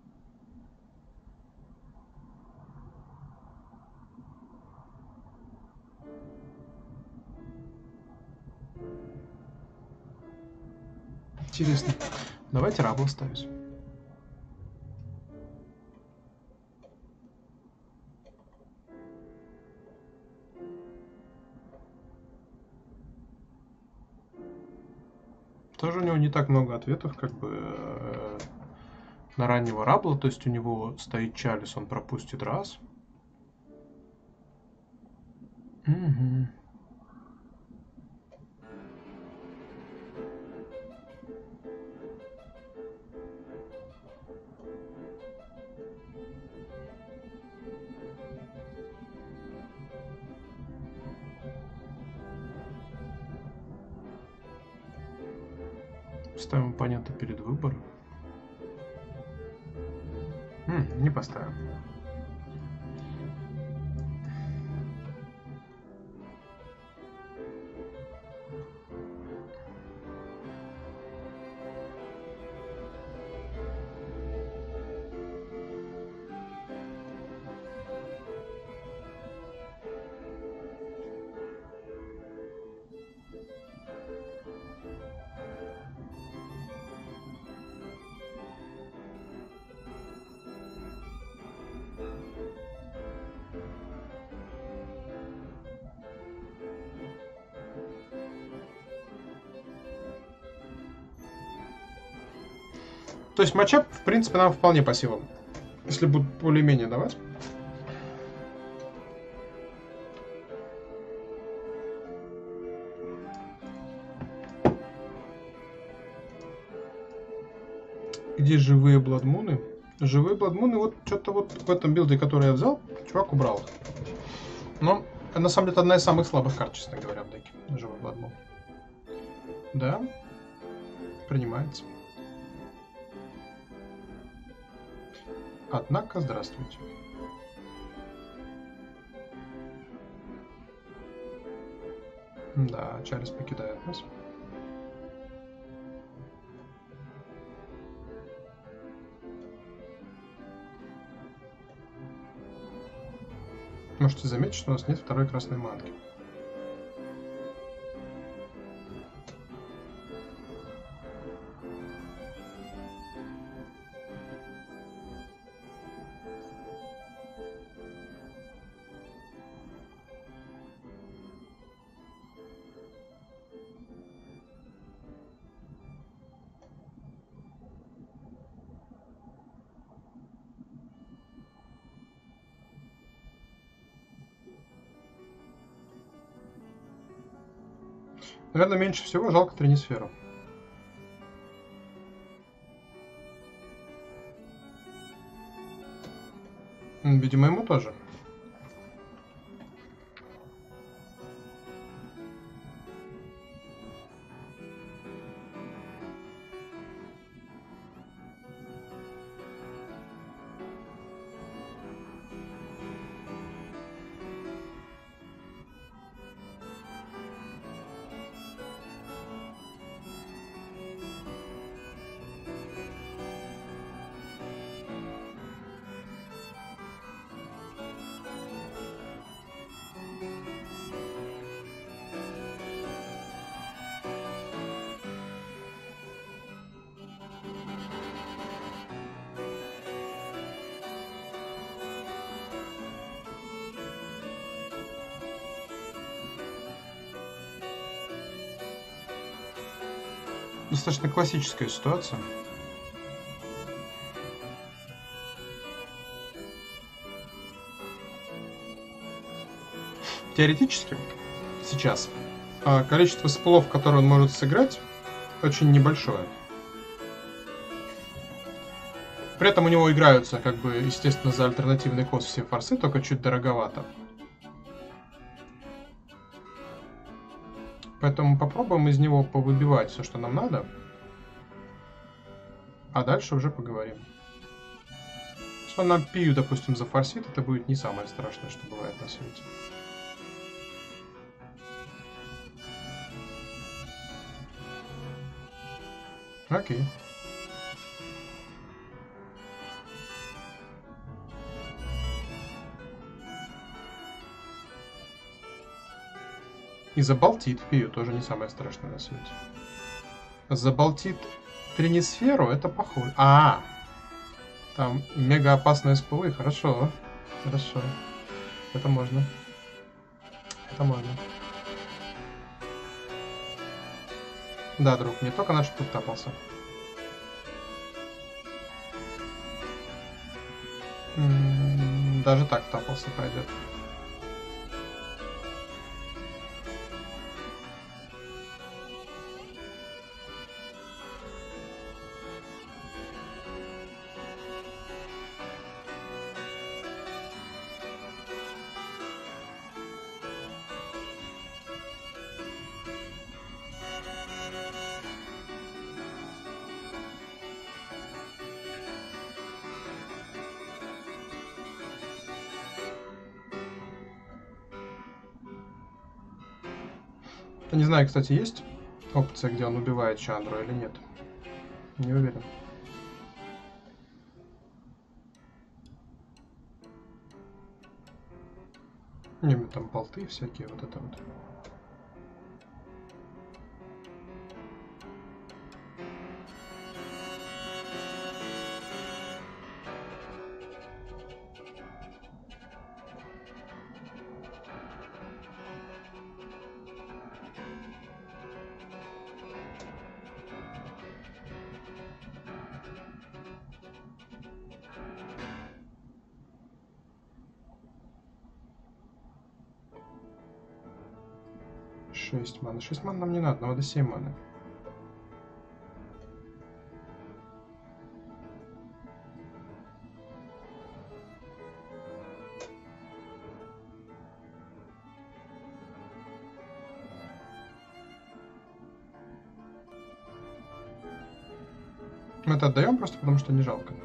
Интересно. Давайте Рабл ставить. Тоже у него не так много ответов, как бы на раннего Рабла. То есть у него стоит Чалис, он пропустит раз. Угу. Ставим оппонента перед выбором. Не поставим. То есть матчап, в принципе, нам вполне по силам. Если будут более-менее давать. Где живые бладмуны? Живые бладмуны, вот что-то вот в этом билде, который я взял, чувак убрал. Но, на самом деле, это одна из самых слабых карт, честно говоря, в деке. Живой бладмун. Да. Принимается. Однако, здравствуйте. Да, Чалис покидает нас. Можете заметить, что у нас нет второй красной манки. Наверное, меньше всего жалко Тринисферу. Видимо, ему тоже. Достаточно классическая ситуация. Теоретически, сейчас, количество спелов, которые он может сыграть, очень небольшое. При этом у него играются, как бы, естественно, за альтернативный кост все форсы, только чуть дороговато. Поэтому попробуем из него повыбивать все, что нам надо. А дальше уже поговорим. Если он нам пию, допустим, зафорсит, это будет не самое страшное, что бывает на свете. Окей. И заболтит Пию, тоже не самое страшное на свете. Заболтит Тринисферу, это похоже. Там мега опасные спылы, хорошо. Хорошо. Это можно. Это можно. Да, друг, не только наш тут тапался. Даже так тапался пойдет. Не знаю, кстати, есть опция, где он убивает Чандру или нет. Не уверен. Не, там болты всякие, вот это вот. Шесть маны. 6 ман нам не надо, надо 7 маны. Мы это отдаем просто потому, что не жалко.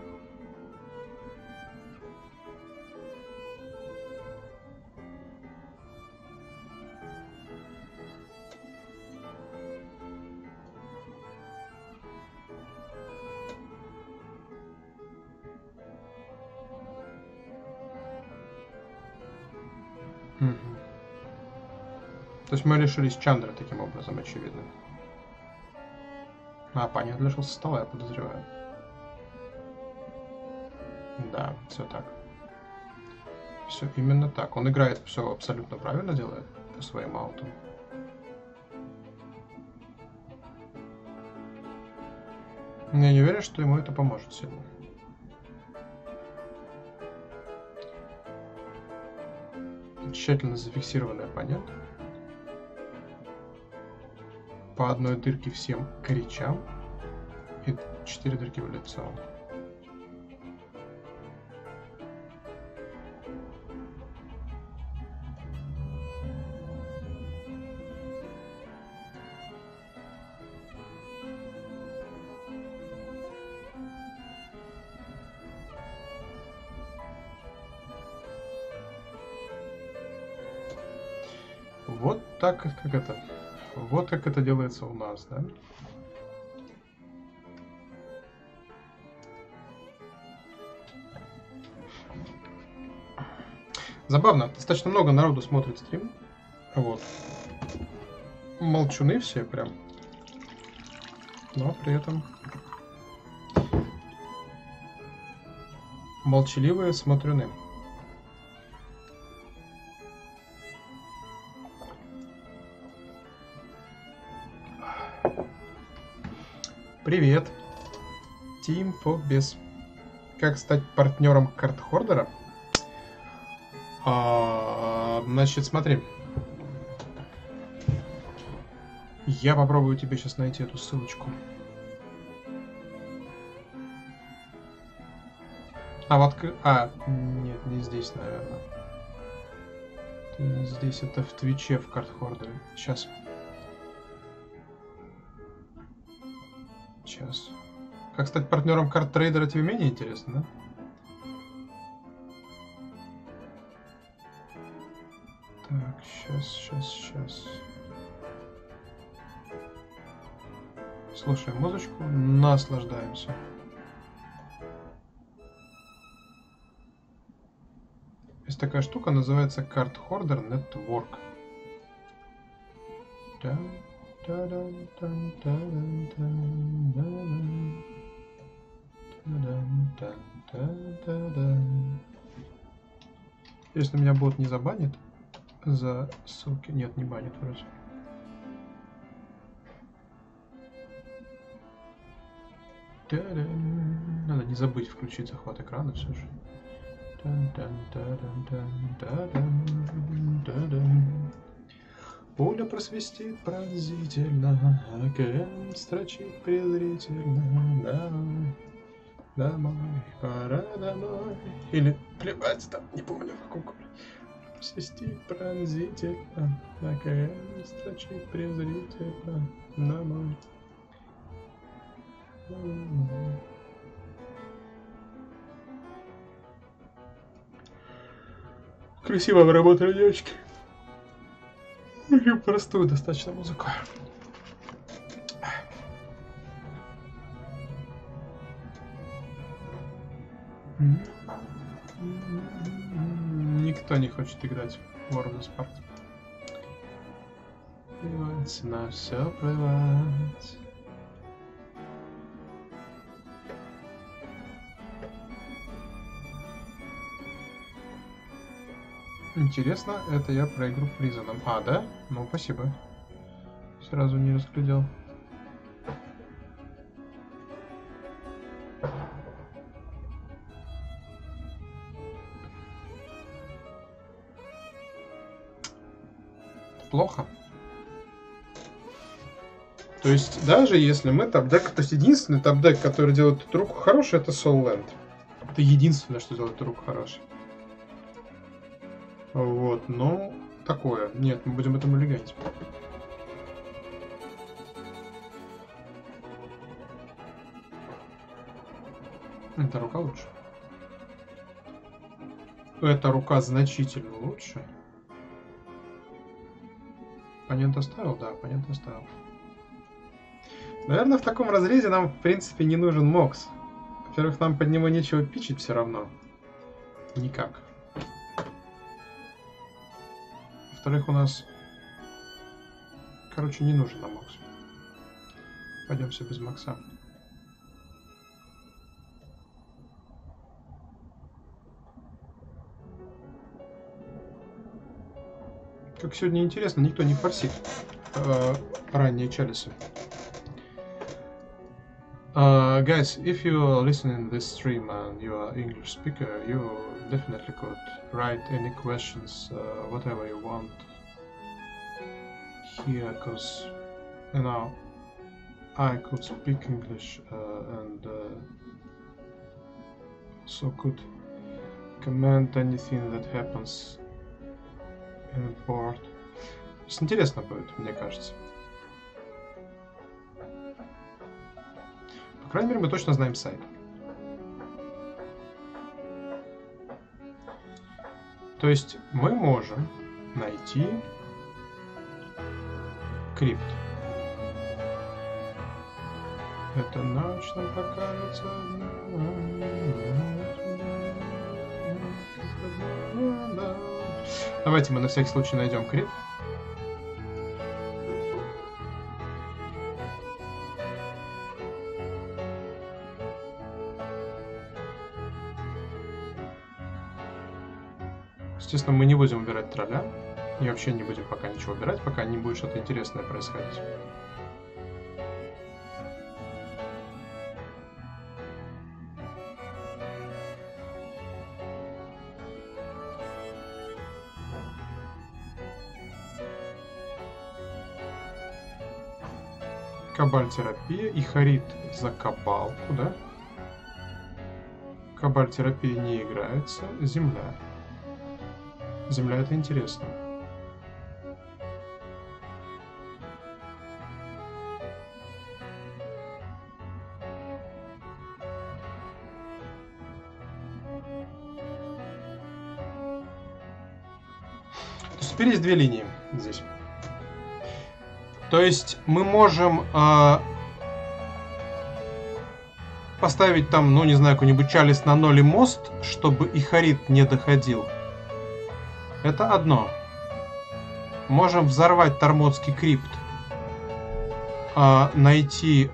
То есть мы лишились Чандры таким образом, очевидно. Панин лишился со стола, я подозреваю. Да, все так. Все именно так. Он играет все абсолютно правильно, делает по своим аутам. Но я не уверен, что ему это поможет сильно. Тщательно зафиксированный оппонент. По одной дырке всем кричам и 4 дырки в лицо. Вот так, как это. Вот как это делается у нас, да? Забавно, достаточно много народу смотрит стрим. Вот. Молчуны все прям. Но при этом молчаливые смотрюны. Привет, Team Фобес. Как стать партнером картхордера? Значит, смотри. Я попробую тебе сейчас найти эту ссылочку. Нет, не здесь, наверное. Это не здесь, это в Твиче, в картхордере. Сейчас. Сейчас. Как стать партнером карт-трейдера, тебе менее интересно, да? Так, сейчас. Слушаем музычку, наслаждаемся. Есть такая штука, называется Card Hoarder Network. Если меня бот не забанит за ссылки... Нет, не банит вроде. Надо не забыть включить захват экрана все же. Пуля просвистит пронзительно, АКМ строчит презрительно. Домой, домой, пора домой. Или плевать там, не помню в каком купле. Просвистит пронзительно, АКМ строчит презрительно. Домой. Красиво вы работали, девочки. Очень простую достаточно музыку. Никто не хочет играть в World of Sport. Плевать на все, плевать. Интересно, это я про игру Призоном. А, да? Ну, спасибо. Сразу не разглядел. Плохо. То есть, даже если мы топ-дек... То есть, единственный топ-дек, который делает эту руку хорошей, это Soul Land. Это единственное, что делает эту руку хорошей. Вот, но такое. Нет, мы будем этому легать. Эта рука лучше. Эта рука значительно лучше. Оппонент оставил? Да, оппонент оставил. Наверное, в таком разрезе нам, в принципе, не нужен Мокс. Во-первых, нам под него нечего пичить все равно. Никак. Во-вторых, у нас... Короче, не нужен нам Мокс. Пойдемся без Мокса. Как сегодня интересно, никто не форсит ранние Чалисы. Guys, if you are listening to this stream and you are English speaker, you definitely could write any questions, whatever you want here, because, you know, I could speak English and so could comment anything that happens in board. Интересно будет, мне кажется. По крайней мере, мы точно знаем сайт. То есть мы можем найти крипт. Эта ночь нам покажется. Давайте мы на всякий случай найдем крипт. Естественно, мы не будем убирать тролля. И вообще не будем пока ничего убирать, пока не будет что-то интересное происходить. Кабаль-терапия и Харит за кабалку, да? Кабаль-терапия не играется. Земля. Земля — это интересно. То есть теперь есть две линии здесь. То есть мы можем поставить там, ну не знаю, какой-нибудь Чалис на 0 и мост, чтобы и Харит не доходил. Это одно. Можем взорвать Тормодский крипт. Найти...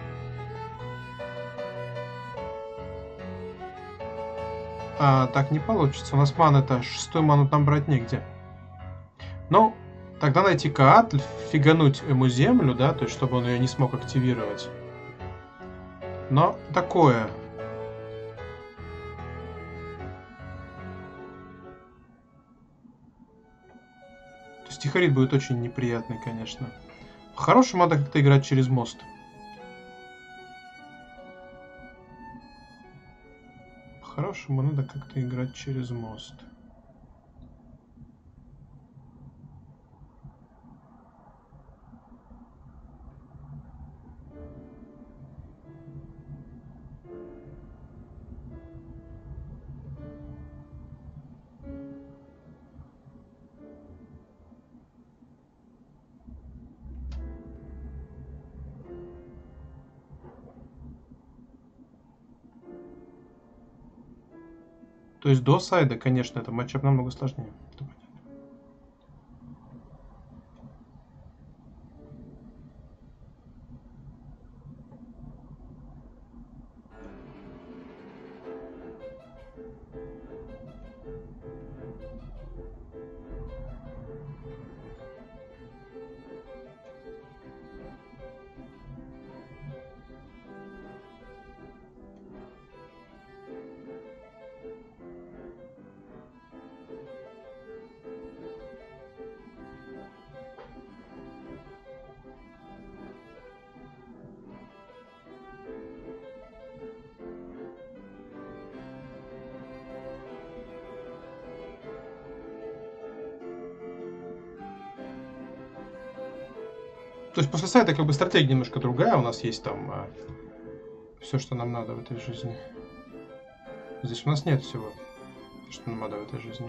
так не получится. У нас маны-то, 6-ю ману там брать негде. Ну, тогда найти Каатль, фигануть ему землю, да, то есть чтобы он ее не смог активировать. Но такое. То есть Тихорит будет очень неприятный, конечно. По-хорошему надо как-то играть через мост. По-хорошему надо как-то играть через мост. То есть до сайда, конечно, это матчап намного сложнее. То есть после сайта как бы стратегия немножко другая. У нас есть там все, что нам надо в этой жизни. Здесь у нас нет всего, что нам надо в этой жизни.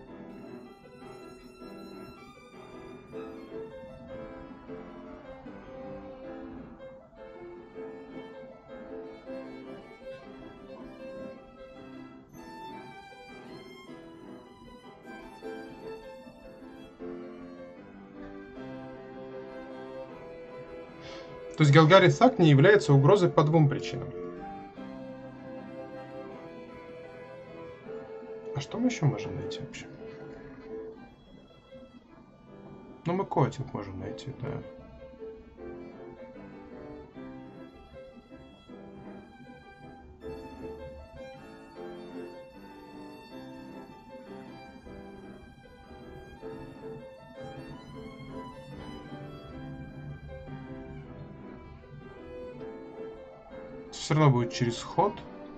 То есть Галгарис Сак не является угрозой по двум причинам. А что мы еще можем найти вообще? Ну, мы котинг можем найти, да. Все равно будет через ход.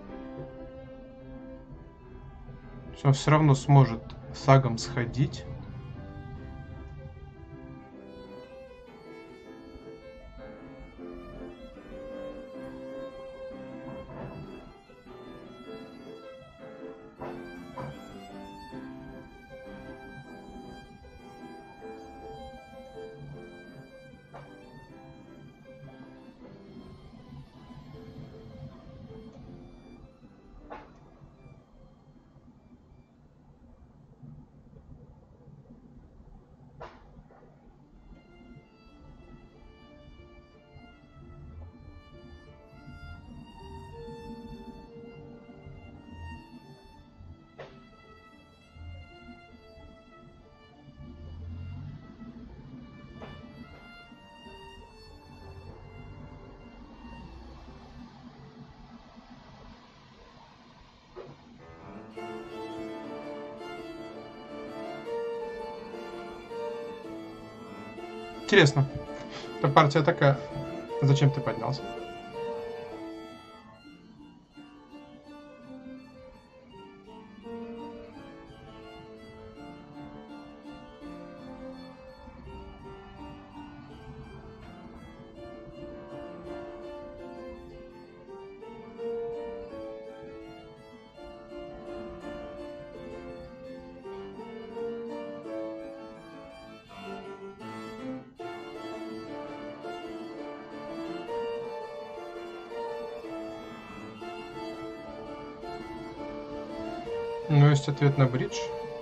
Он все равно сможет сагом сходить. Интересно. Эта партия такая. Зачем ты поднялся? Ну, есть ответ на бридж.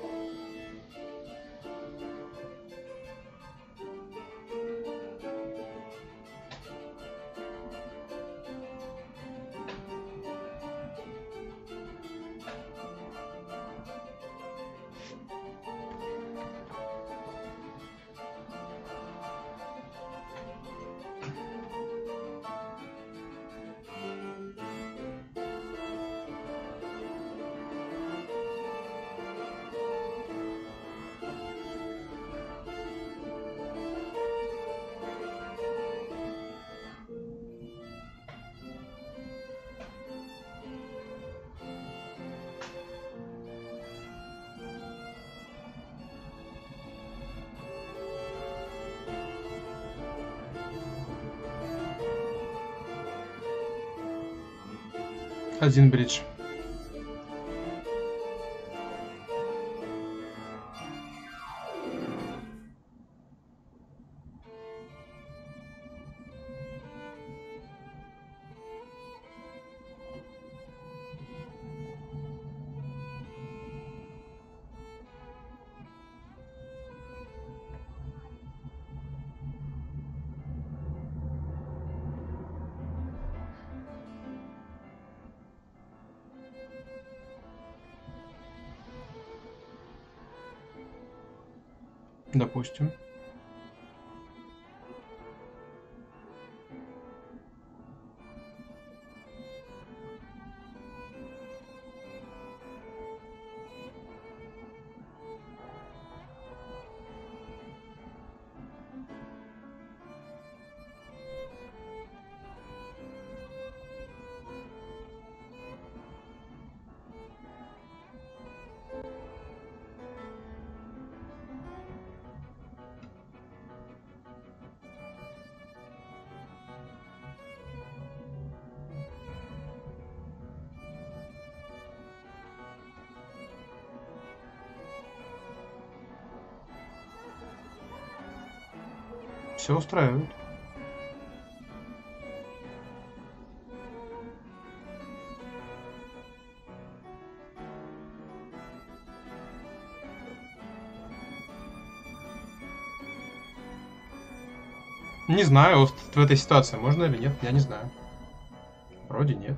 Один бридж. Допустим. Все устраивает. Не знаю, вот в этой ситуации можно или нет, я не знаю. Вроде нет.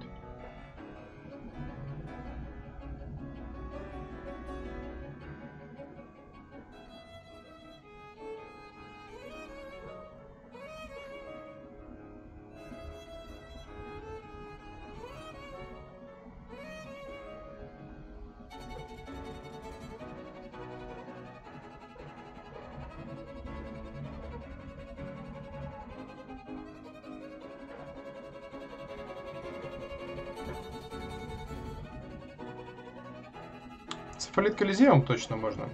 Цефалит Колизеум точно можно.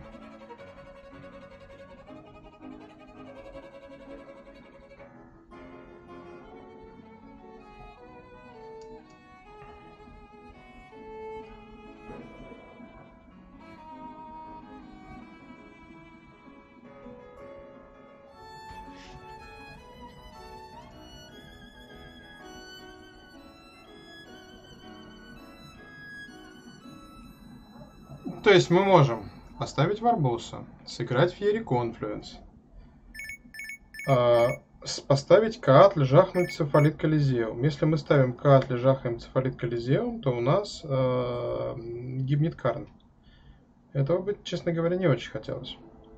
То есть мы можем поставить Варбуса, сыграть Фьери Конфлюенс, поставить Каатль, жахнуть Цефалит Колизеум. Если мы ставим Каатль, жахаем Цефалит Колизеум, то у нас гибнет Карн. Этого бы, честно говоря, не очень хотелось.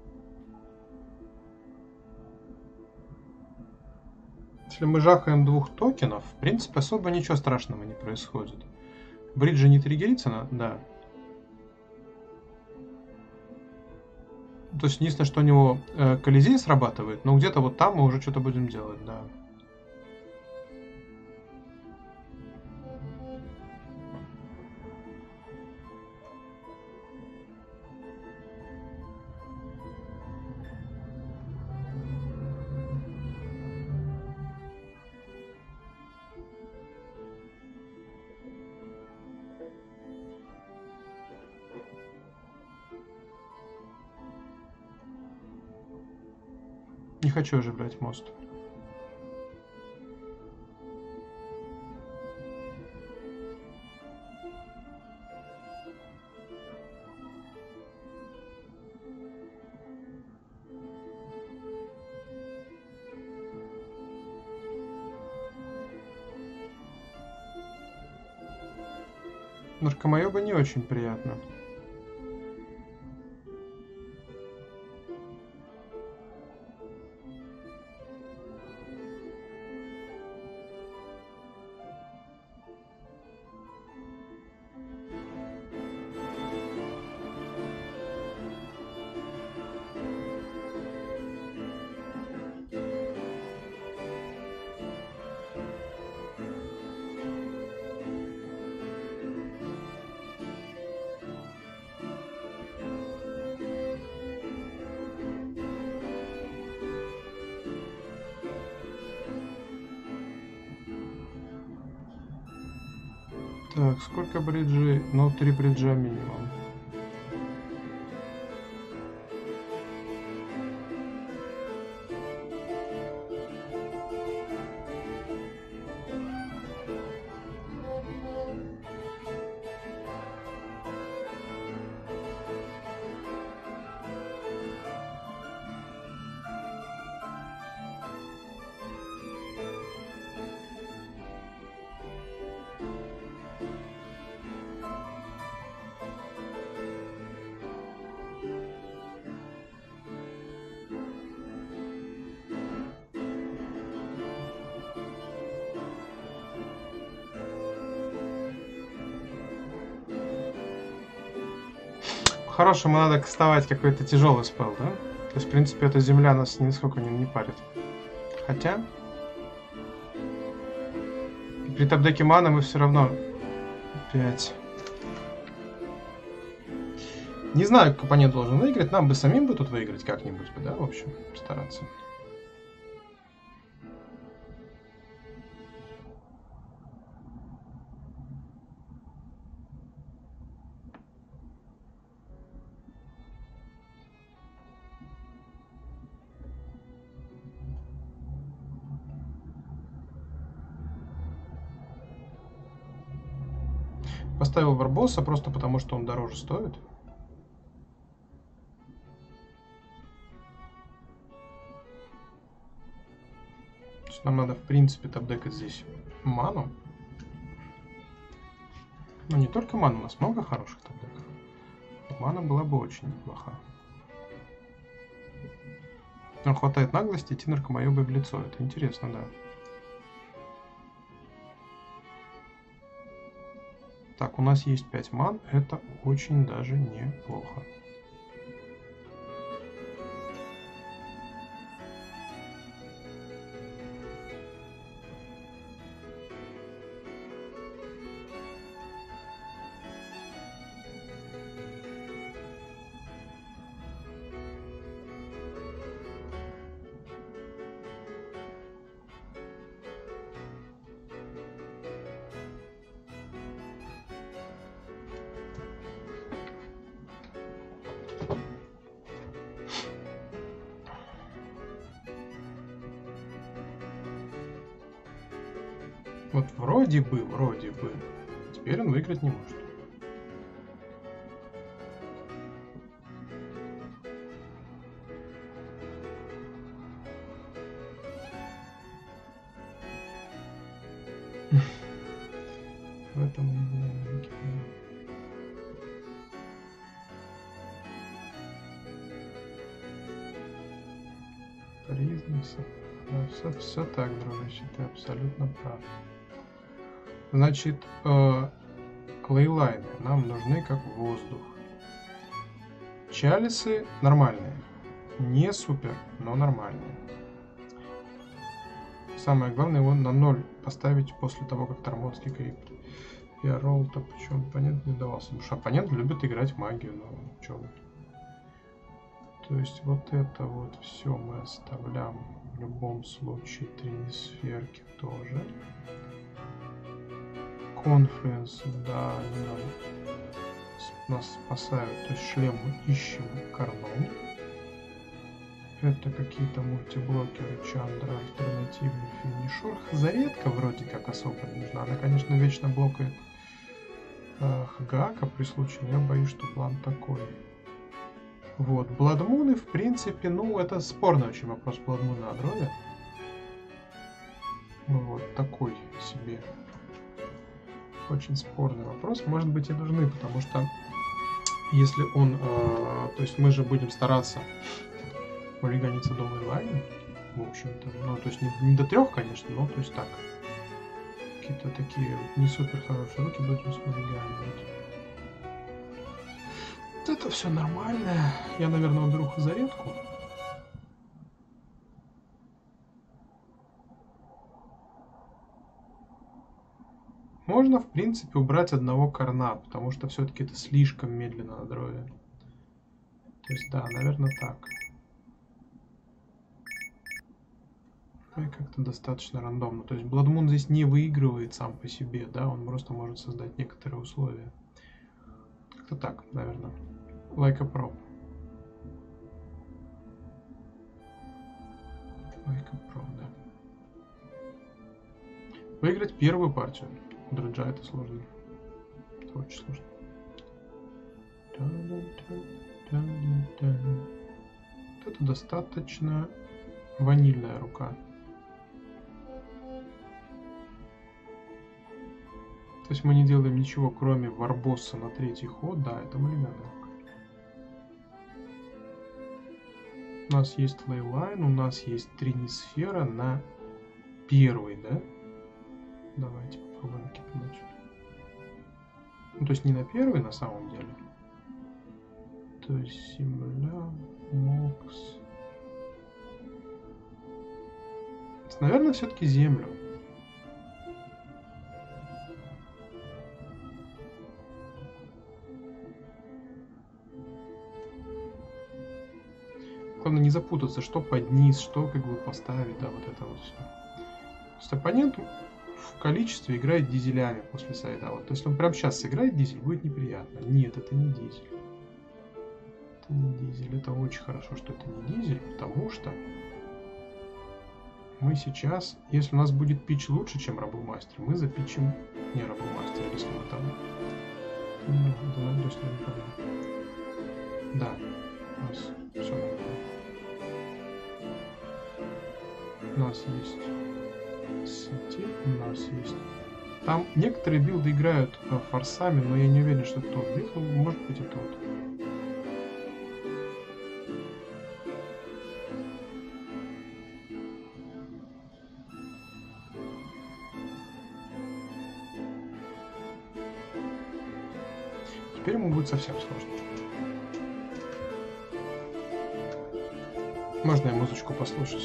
Если мы жахаем двух токенов, в принципе, особо ничего страшного не происходит. Бриджи не триггерится, да. То есть единственное, что у него Колизей срабатывает, но где-то вот там мы уже что-то будем делать, да. Не хочу оживлять мост. Наркомоеба не очень приятно. Так, сколько бриджей? Ну, 3 бриджа минимум. По-хорошему надо кастовать какой-то тяжелый спелл, да? То есть, в принципе, эта земля нас нисколько не парит. Хотя... При тапдеке мана мы все равно... 5. Не знаю, как оппонент должен выиграть. Нам бы самим бы тут выиграть как-нибудь, да, в общем, стараться. Поставил Барбосса просто потому, что он дороже стоит. То есть нам надо, в принципе, тапдекать здесь ману. Но не только ману, у нас много хороших тапдеков. Мана была бы очень неплоха. Нам хватает наглости идти наркомоебой в лицо. Это интересно, да. Так, у нас есть 5 ман. Это очень даже неплохо. Вот вроде бы. Теперь он выиграть не может. В этом признался. Да, все так, дружище, ты абсолютно прав. Значит, лейлайны нам нужны как воздух. Чалисы нормальные. Не супер, но нормальные. Самое главное его на 0 поставить после того, как Тормонский крипт. Я ролл-то, причем оппонент не давался. Потому что оппонент любит играть магию, но чё вы. То есть вот это вот все мы оставляем. В любом случае 3 сферки тоже. Конфлюенс, да, они нас спасают. То есть шлем мы ищем корном. Это какие-то мультиблокеры, Чандра, альтернативный финишер. Заредка вроде как особо не нужна. Она, конечно, вечно блокает Хагака при случае, но я боюсь, что план такой. Вот, Бладмуны, в принципе, ну, это спорный очень вопрос Бладмуна на дроне. Вот, такой себе Очень спорный вопрос. Может быть и нужны, потому что если он... то есть мы же будем стараться хулиганиться до онлайна, в общем-то. Ну, то есть не до 3, конечно, но то есть так. Какие-то такие не супер хорошие руки будем хулиганить. Это все нормально. Я, наверное, уберу зарядку. Можно, в принципе, убрать одного корна, потому что все-таки это слишком медленно на дрове. То есть, да, наверное, так. И как-то достаточно рандомно. То есть, Blood Moon здесь не выигрывает сам по себе, да, он просто может создать некоторые условия. Как-то так, наверное. Like a pro. Like a pro, да. Выиграть первую партию. У Дреджа это сложно. Это очень сложно. Это достаточно ванильная рука. То есть мы не делаем ничего, кроме варбосса на 3-й ход. Да, это малиганная рука. У нас есть лейлайн, у нас есть тринисфера на 1-й, да? Давайте попробуем кипнуть. Ну, то есть не на 1-й на самом деле. То есть земля, мокс. Наверное, все-таки землю. Главное не запутаться, что под низ, что как бы поставить, да, вот это вот все. То есть оппонент в количестве играет дизелями после сайда. Вот, то есть он прямо сейчас сыграет дизель, будет неприятно. Нет, это не дизель. Это не дизель. Это очень хорошо, что это не дизель, потому что мы сейчас, если у нас будет пич лучше, чем Рабл-мастер, мы запичим не Рабл-мастер, если мы там... Да, у нас все нормально. У нас есть сети, у нас есть... Там некоторые билды играют форсами, но я не уверен, что это тот билд, может быть и тот. Теперь ему будет совсем сложно. Можно я музычку послушать?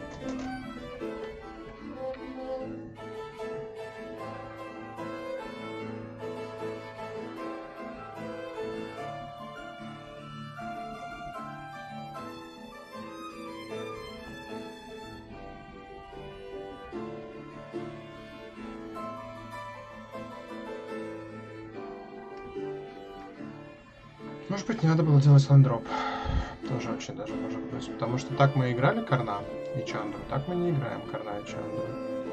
Может быть, не надо было делать ландроп. Тоже очень даже может быть. Потому что так мы играли Карна и Чандру, так мы не играем Карна и Чандру.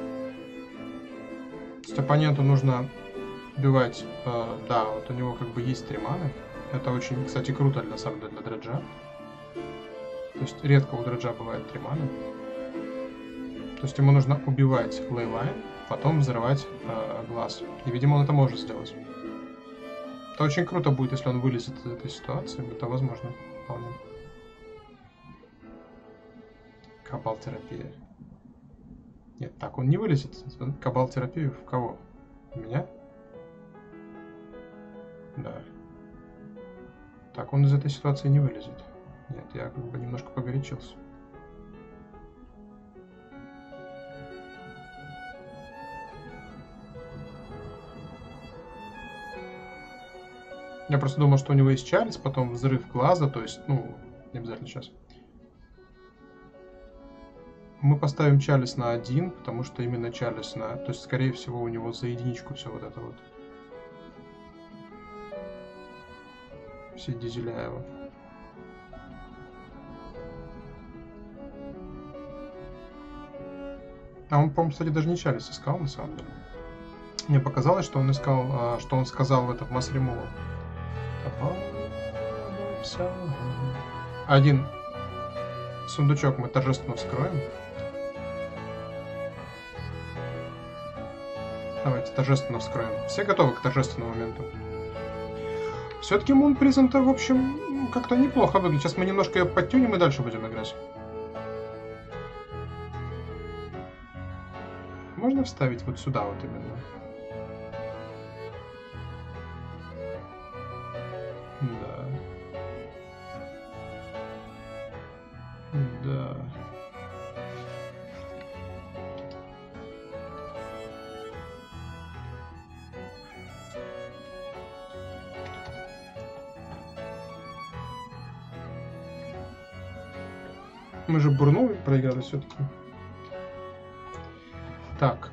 То есть оппоненту нужно убивать... да, вот у него как бы есть 3 маны. Это очень, кстати, круто на самом деле для Дреджа. То есть редко у Дреджа бывает 3 маны. То есть ему нужно убивать лейлайн, потом взрывать глаз. И, видимо, он это может сделать. Это очень круто будет, если он вылезет из этой ситуации. Это возможно вполне. Кабал-терапия. Нет, так он не вылезет. Кабал-терапию в кого? В меня? Да. Так он из этой ситуации не вылезет. Нет, я как бы немножко погорячился. Я просто думал, что у него есть чалис, потом взрыв глаза, то есть, ну, не обязательно сейчас. Мы поставим чалис на 1, потому что именно чалис на... То есть, скорее всего, у него за единичку все вот это вот. Все дизеля его. А он, по-моему, кстати, даже не чалис искал, на самом деле. Мне показалось, что он искал, что он сказал в этом масс ремову. Один сундучок мы торжественно вскроем. Давайте торжественно вскроем. Все готовы к торжественному моменту? Все-таки Moon Prison-то, в общем, как-то неплохо выглядит. Сейчас мы немножко ее подтюнем и дальше будем играть. Можно вставить вот сюда вот именно? Да. Да. Мы же Бурну проиграли все-таки. Так.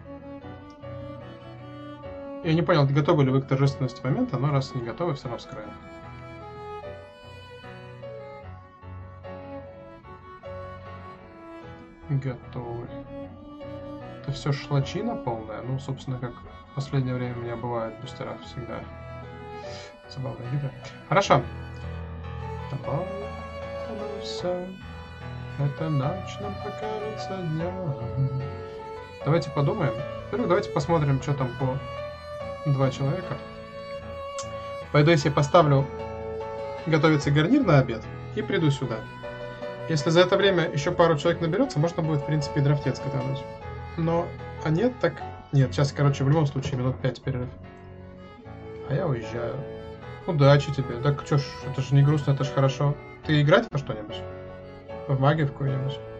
Я не понял, готовы ли вы к торжественности момента, но раз не готовы, все равно вскроем. Готовы. Это все шлачина полная. Ну, собственно, как в последнее время у меня бывает в бустерах всегда. Забавная игра. Хорошо. Эта ночь нам покажется днем. Давайте подумаем. Во-первых, давайте посмотрим, что там по 2 человека. Пойду, если поставлю готовиться гарнир на обед и приду сюда. Если за это время еще пару человек наберется, можно будет, в принципе, и драфтец катануть. Но, а нет, так... Нет, сейчас, короче, в любом случае минут 5 перерыв. А я уезжаю. Удачи тебе. Так что ж, это же не грустно, это же хорошо. Ты играть во что-нибудь? В магию в какую-нибудь?